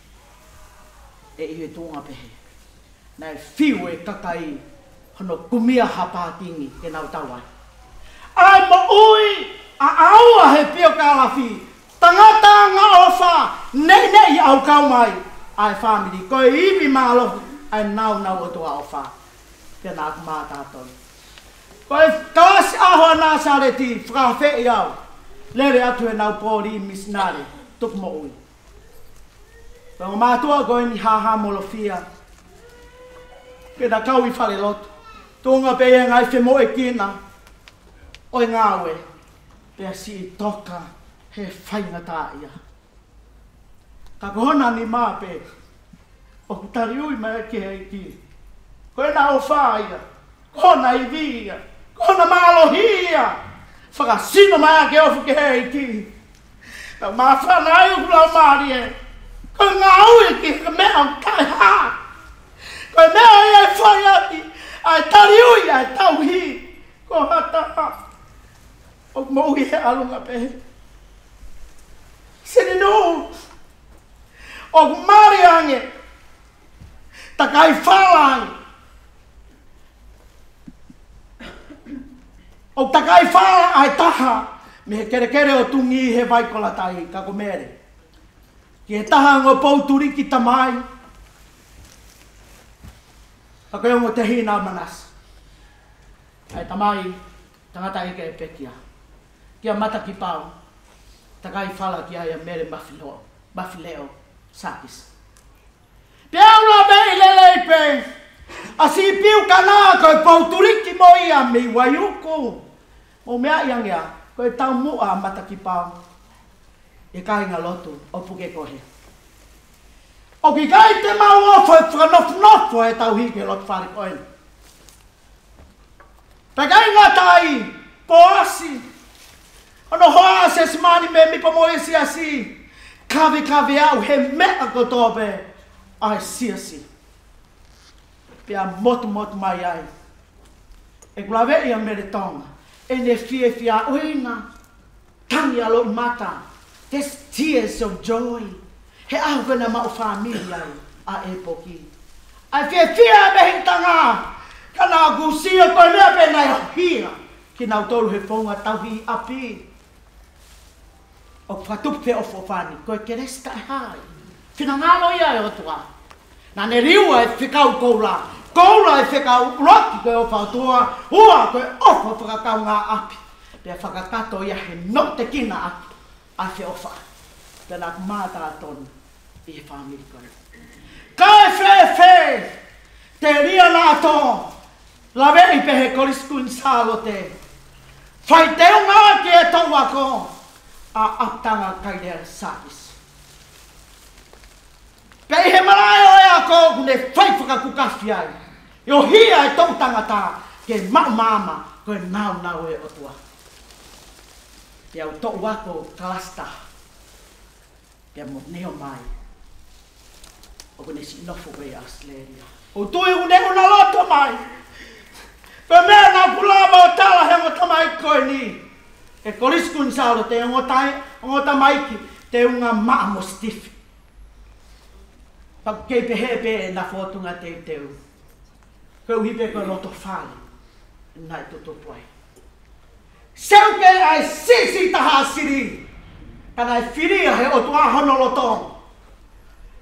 E i he tūnga pehe. Nai whiu e kakai. Hono kumia hapatingi ke nau tawai. Ai mo ui a aua he pio kalafi. Tangata ngā ofa. Nei nei au kau mai. Ai whamiri. Koe iwi mālo. Ai nau o tua ofa. Ke nā kumātātoi. Koe kasi ahoa nā sareti. Whakawhe i au. Lere atu e nau pōri misnare. Tuku mo ui. Koe ngā mātua koe ni haha molofia. Ke nā kau I whare lotu. Tōnga pe e ngai whemo e kina. Oi ngāwe. Pea si I toka he whainga tā ia. Ka kohona ni mā pe. O kutari ui mai ke hei ki. Koe nā o whaia. Kohona I via. Kohona mālohia. Whakasino mai ke ofu ke hei ki. Ka mā whanai uku lau māri e. Koe ngā ui ki ka mea o kai hā. Koe mea I ai whai ati. Ai tari ui ai tau hi. Ko hata ha. O mouhi he alunga pehe. Sini nuu. O mari ange. Takai whalangi. O takai whala ai taha. Me he kere o tungi he waikola tai kako mere. Ki he taha ngō pauturi ki tamai. Ako yung te hina manas. Ai tamai, tangata ike e pekia. Kia mata ki pau. Takai whala ki ai a mere mafileo. Sakis. Piaula mei lelei pe. Asi piu kana koe pauturiki mo ia mi waiuku. Mo mea iangea, koe tau mua mata ki pau. E kai ngā lotu, o puke kohe. O ki kai te mau ofo e whanofnofo e tau hike lotu whare koe. Pe kai ngā tai, po asi. Ono hoa se simani me mi pamo esi asi. Kawe au he mea ko tope. Ai siasi. Pea motu mai ai. E kulawe ia mere tonga. E ne fia oina. Tangi alo mata. There's tears of joy. He au vena ma o familia a e poki. Ai fia behin tanga. Kana gusio koe mea pe nai hia. Ki nau tolu he whonga tauhi api. O whatupe o whofani. Koe keres kai hai. Whina ngālo ia e o tua. Nā ne riua e whikau koula. Koula e whikau roki koe o whautua. Ua koe ofa whakakau ngā api. Pea whakakato ia he no te kina api. A whi ofa. Pena kumātā tonu. I he whamiri koe. Kai whewhe. Te ria nā tō. Lawei pehe koliskun sālo te. Whai te unga ki e tau ako. A aptanga kai rea sākis. Pei he marae o ea ko kune whai whakakukawhi ai. Io hia e tau tangata ke maumama koe nau e otua. Pea u tau wako kalasta. Pea mo neo mai. O kune si nofo koe Australia. O tui une una loto mai. Koe mea nā kulama o tala he ngota mai koe ni. E koliskun saalo te ngota maiki te unga maa mo stifi. Pak kei pehe na fotunga te teu. Koe uhipe koe loto whale. Nai tutupu ai. Seu ke ai sisi taha siri. Kana e whiria he o tua hono loto.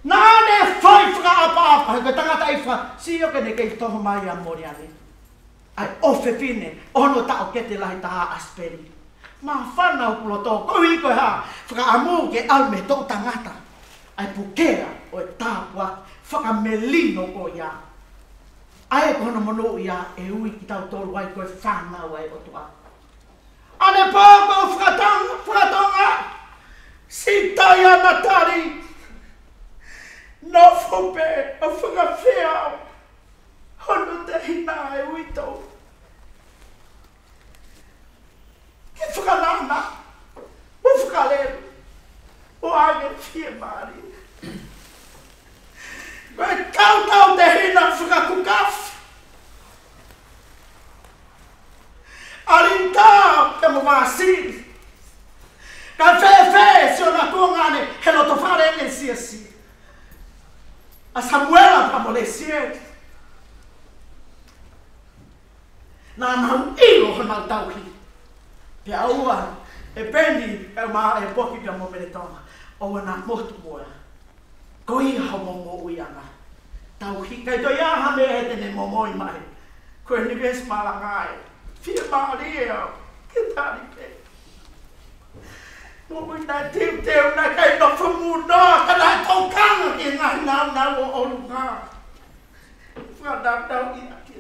Nāne whai whaka apa. He koe tangata i wha. Si o ke ne kei toho mai a mori ane. ai ofe fine ono ta o kete lai ta asperi ma fana o ploto ko hi ko ha fra amu ke alme to tangata ai pukera o tapua fa melino ko ya ai kono mono ya e ui ki tau tolu ai ko fana wai o toa ane poco fratonga sita ya natari no fope o fra fea hono te hina e ui to que fra nana o fra le o age fie mari vai tau te hina fra kukaf alinta te mo vasi ka fe se ona kongane helo to fare ne si a Samuela pa molesie na ilo na tauki pe aua e pendi e ma e poki pe mo meletona o na motu boa koi ha mo uiana tauki kai to ya ha me te ne mo moi mai ko ni ves malangai fia maria que tal que mo na teu na kai no fumu no kana to kan ki na o lugar fa da i aqui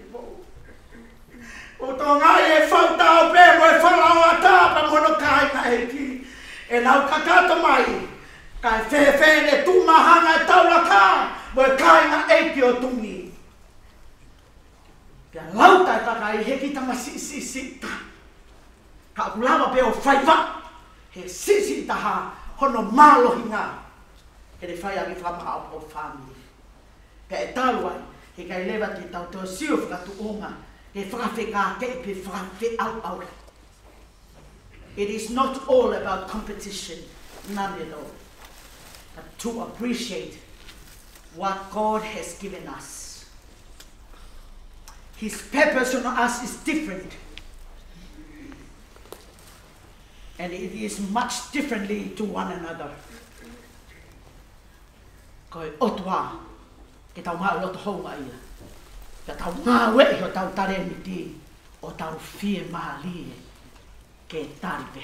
o tonga e falta o pego e fala o tapa mo no kai na aqui e na kakato mai kai fe ne tu mahanga taula ka mo kai na e o tungi ya lauta ta kai heki tama si ka kulama pe o faiva he si ta ha hono malo hinga e le fai agi fama o family ke talwa he kai leva ti tau to siu fra tu onga e fra fe ka ke pe fra fe au it is not all about competition none at all but to appreciate what God has given us. His purpose on us is different. And it is much differently to one another. Koi otua, ke tau maa loto honga ia. Ke tau maa wei o tau tare miti, o tau fie maa lie, ke taripe.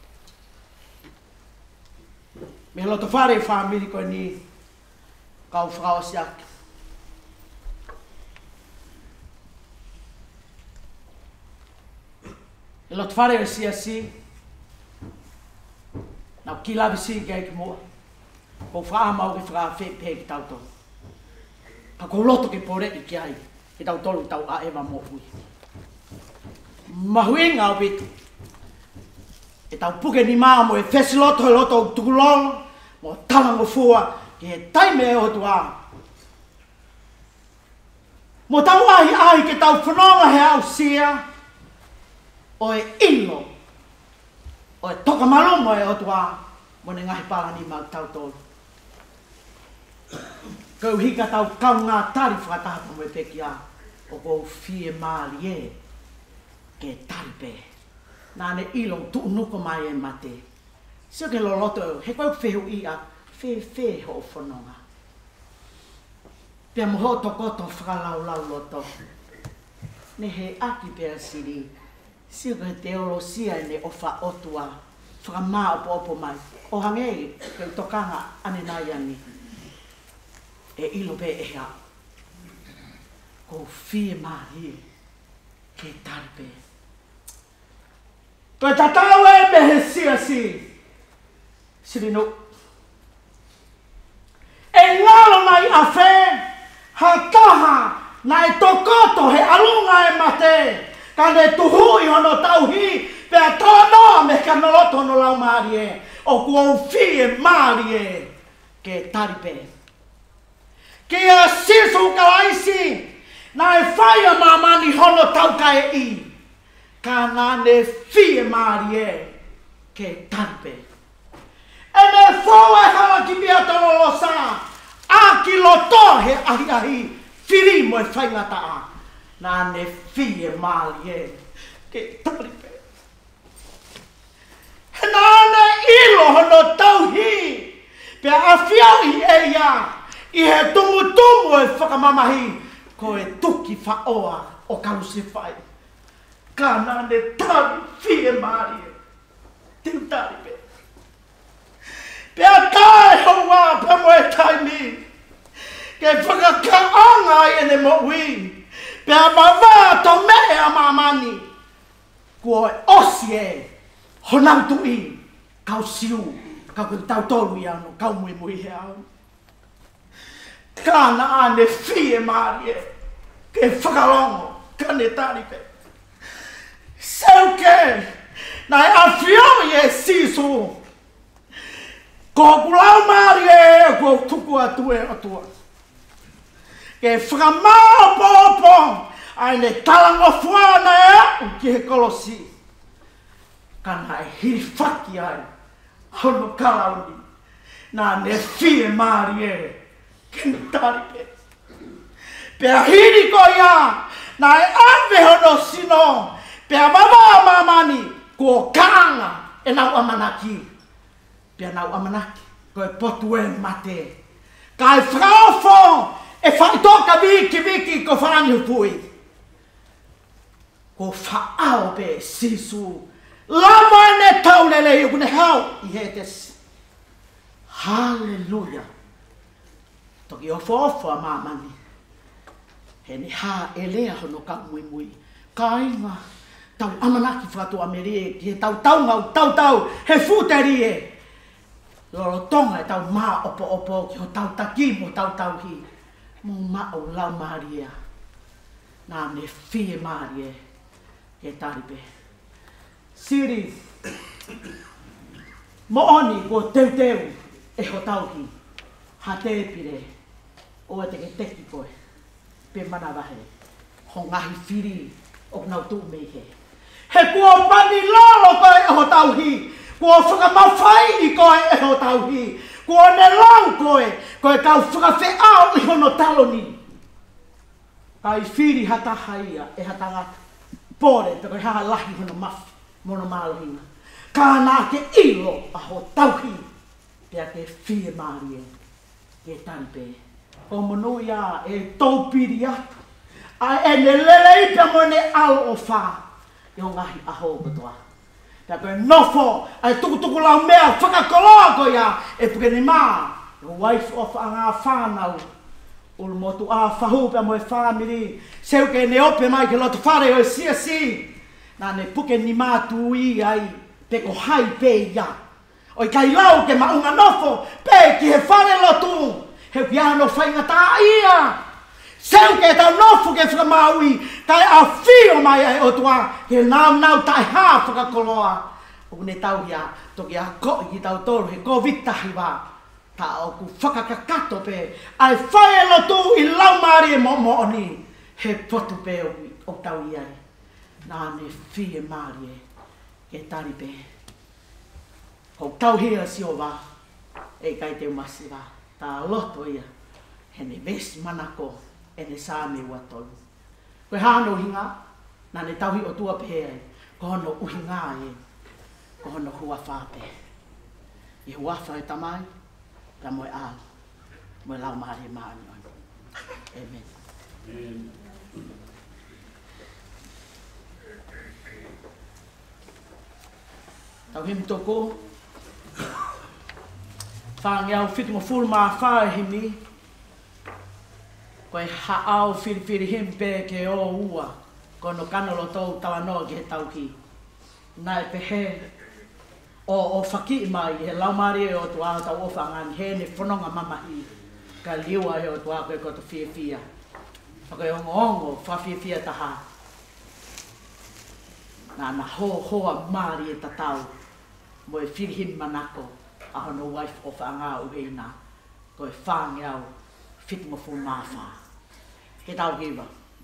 Me loto whare whamiri koe ni, kau whakao siaki. E lot fare e si na ki lavi si ke mo ko fa ma o fra fe pe tau to ka ko loto ke pore ki ai e tau tolu tau a eva mo hui ma hui nga bit e tau puke ni ma mo e fes loto tulong mo tala mo fua ke tai me o tua mo tau ai ke tau whanonga he au sia o e ilo, o e toka malomo e otua, mo ne ngahi pala ni mau tau tolu. Kau hika tau kau ngā tari whakatahapa mo e peki a, o kou fie maali e, ke tari pe. Nā ne ilo tu nuko mai e mate. Sio ke loloto e, he kau whehu i a, fe ho whanonga. Pea mo ho tokoto whakalau loto. Ne he aki pea siri, sio ke teolosia ne o fa otua fra ma opo mai o hange ke tokanga ane nai ani e ilo pe e ha ko fie mai ke tarpe to tatawe me hesia si no e ngalo mai afe ha taha na e tokoto he alunga e mate kane tuhui hono tauhi pe atono me kanoloto no lau marie o kuo fie marie ke taripe ke a sisu kalaisi na e faya mamani hono taukae i kana ne fie marie ke taripe e me foa hawa ki bia tono losa a ki loto he ahi firimo e whaingata a na ne fie malie ke taripe. Na ne ilo hono tauhi pe afiau i eia i he tumu e whakamamahi ko e tuki whaoa o karusi whai. Kana ne tari fie mari. Teu tari pe. Pea kai hoa pe moe tai mi. Ke whakakaanga e ne mo ui. Pea mawa to me a mamani. Kua osi e. Honau tu i. Kau siu. Kau tau tolu i ano. Kau mui mui he au. Kana ane fie mari e. Ke whakalongo. Kane tari pe. Sauke. Nai a fio e sisu. Ko kulau mari e. Ko tuku atu e atua. Ke whakamao popo. Ai ne talango fuana e. Ki he kolosi. Kana e hirifaki ai. Hono kalauni. Nā ne fie mari e. Kene tari pe. Pea hiri ko ia. Nā e ave hono sino. Pea mama mamani. Ko kaanga. E nau amanaki. Pea nau amanaki. Ko e potu e mate. Ka e whaofo. E whaitoka viki ko whangi hupui. Ko whaao pe sisu. Lama ne taulele i kune hau. I he tesi. Hallelujah. Toki o whaofo a mamani. He ni ha e lea hono ka mui mui. Ka inga. Tau amanaki whatu amerie. Ki he tau ngau tau. He futeri e. Loro tonga e tau maa opo. Ki ho tau taki mo tau hi. Mo mao lau maria. Nā ne fie maria. He taripe. Siri. Mo oni ko teu. E ho tau hi. Ha te pire. O e teke teki koe. Pe mana wahe. Ho ngahi whiri. O nau tu mei he. He kua pani lolo koe e ho tau hi. Kua whakamawhai i koe e ho tau hi. Kua ne lau koe. Koe kau whakawhi au i hono taloni. Kai whiri hata haia e hata ngata. Pore te koe haha lahi hono mafi. Mono mālohinga. Ka nā ke ilo a ho tau hi. Pea ke fie maari e. Ke taripe. O monu ia e taupiri atu. A e ne lele ipe mo ne alo o wha. I o ngahi aho katoa. Pea koe nofo. A e tukutuku lau mea whakakoloa ko ia. E puke ni maa. E wife of a ngā whānau. Ulu motu a whahu pea mo e whamiri. Seu ke ne ope mai ke loto whare o e si. Nā ne puke ni mātu i ai. Pe ko hai pe ia. O i kai lau ke maunga nofo. Pe ki he whare lotu. He ki ano whainga tā ia. Seu ke tau nofu ke whakamaui. Kai a whio mai ai o tua. He nau tai hā whakakoloa. O ne tau ia. Toki a ko i tau tolu. He ko vitahi wā. Ta o ku whakakakato pe. Ai whae lotu i lau maari e mo oni. He potu pe o tau iai. Nā ne fie maari e. Ke taripe. Ko tau hea si o wā. E kai te umasi wā. Tā loto ia. He ne ves manako. E ne sāme ua tolu. Koe hāno hinga. Nā ne tauhi o tua pēa e. Ko hono uhinga e. Ko hono hua whāpe. I hua whai tamai. Ka moe āu. Moe lau maari maani. Amen. Amen. Tau him toko. Whangiau whitunga full maa whae himi. Koe haau whiri him pē ke o ua. Kono kanolo tau tawa noa ki he tauhi. Nai pehe o whaki mai he laumari e o tua tau o whangani. He ne whanonga mamahi. Ka liua he o tua koe koto whia. Koe ongo whawhia taha. Nā hoa maari e tatau. Mo e whirihim manako. A hono wife o whaanga uheina. Koe whangiau whitunga full maa wha. He tau hiwa.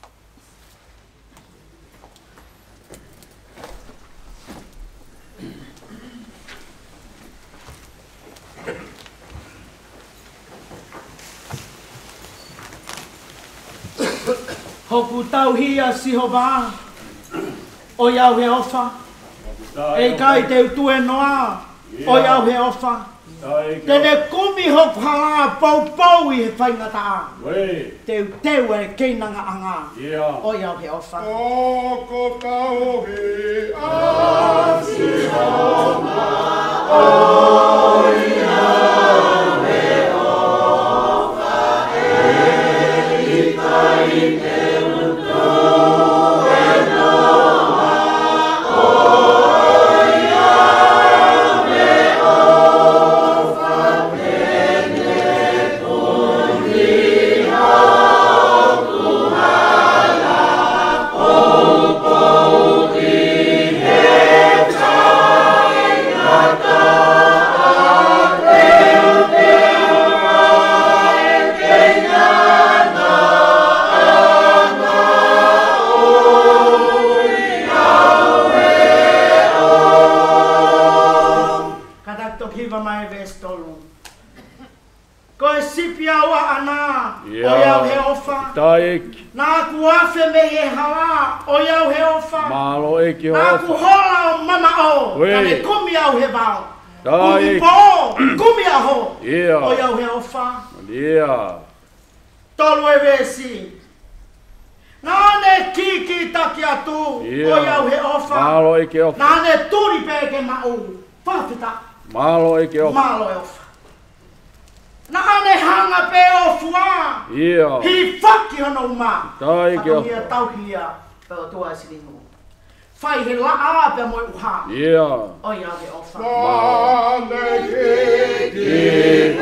Hoku tau hia siho wā. O iau he ofa. E kai te utu e noa. O iau he ofa. Tene kumi ho pala pau I he whaingata. Wei. Teu e keinanga anga. Ia. O iau he ofa. O ko tau he asi homa. O iau he ofa e I tai te mutu e noa. O iau he ofa pene kuni hau kuhala. Ko e sipi aua ana, Ia. o iau he ofa. Taiki. Nā ku awhe me he hawa, o iau he ofa. Malo e ki Nā ku hofa. hola o mama o, Wei. ka me kumi au he vau. Taiki. Kumi po, kumi aho, Ia. o iau he ofa. Ia. Tolu e vesi. Nā ne kiki taki atu, Ia. o iau he ofa. Malo e ki hofa. Nā ne turi pe ke mau, whawhita, Malo e ki hofa. malo e ofa. Nā ne hanga pe o fua. Ia. Hi whaki hono uma. Tai ki Whakamia hofa. tauhia pe o tua siringu. Whai he la a pe mo uha. Ia. O ia he ofa. Mane ki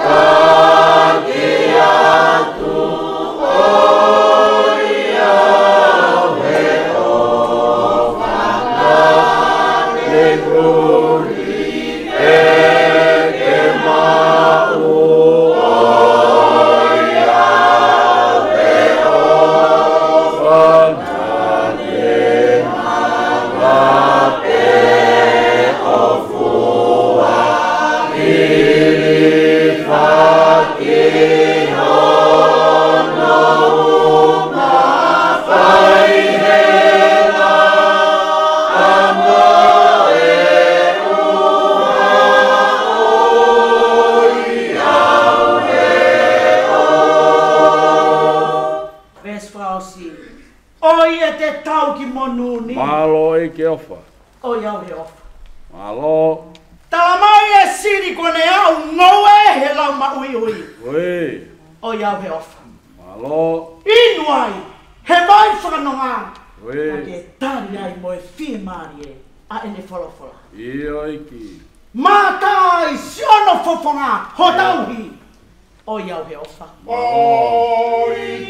Malo e ki hofa. O iau he ofa. Malo. Talamai e siri kone au ngoe he lau ma ui ui. Wei. O iau he ofa. Malo. Inuai, he vai whanonga. Ka Wei. ke tari ai mo e whie maari e, a ene wholofola. Ia iki. Mātai siono fofonga, ho tauhi. O iau he ofa. O i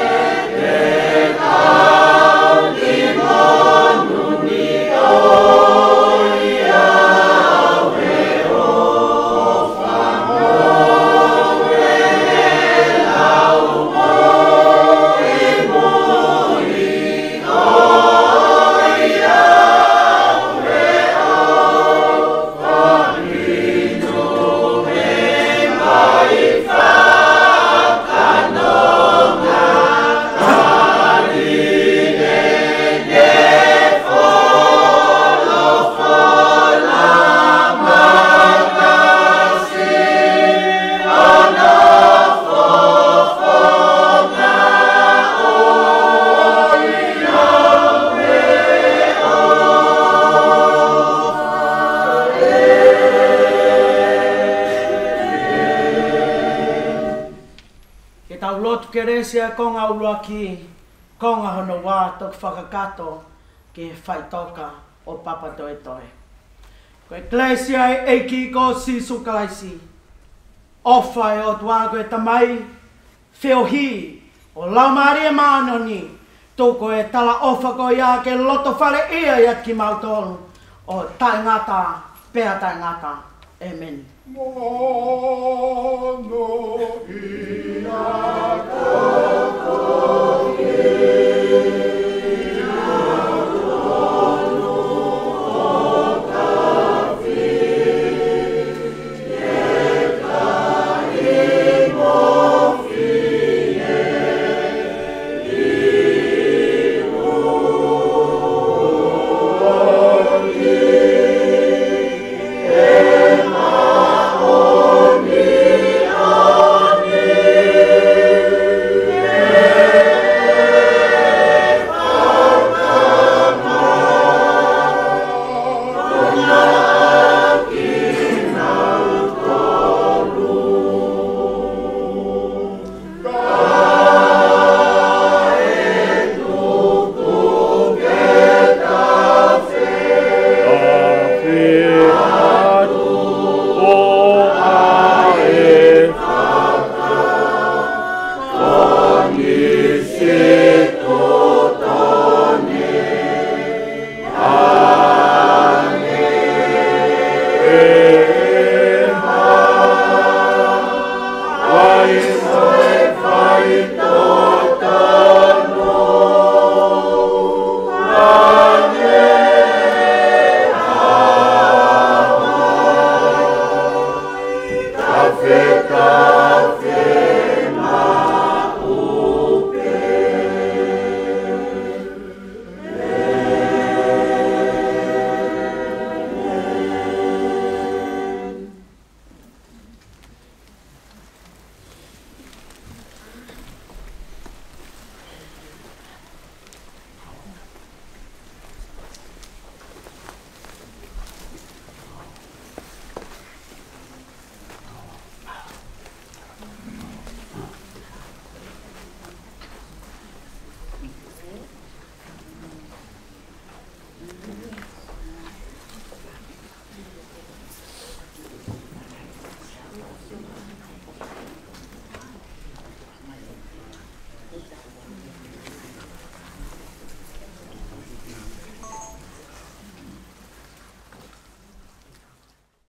Keresia konga ulua ki, konga hono wā toki whakakato ke whaitoka o papa toe toe. Ko eklesia e ki ko sisu kalaisi. Ofa e o tua koe tamai, whiohi o laumari e mānoni, tōko e tala ofa ko ia ke loto whare ia iat ki mautolu o tai ngata, pēa tai ngata. Amen. Mono ia koko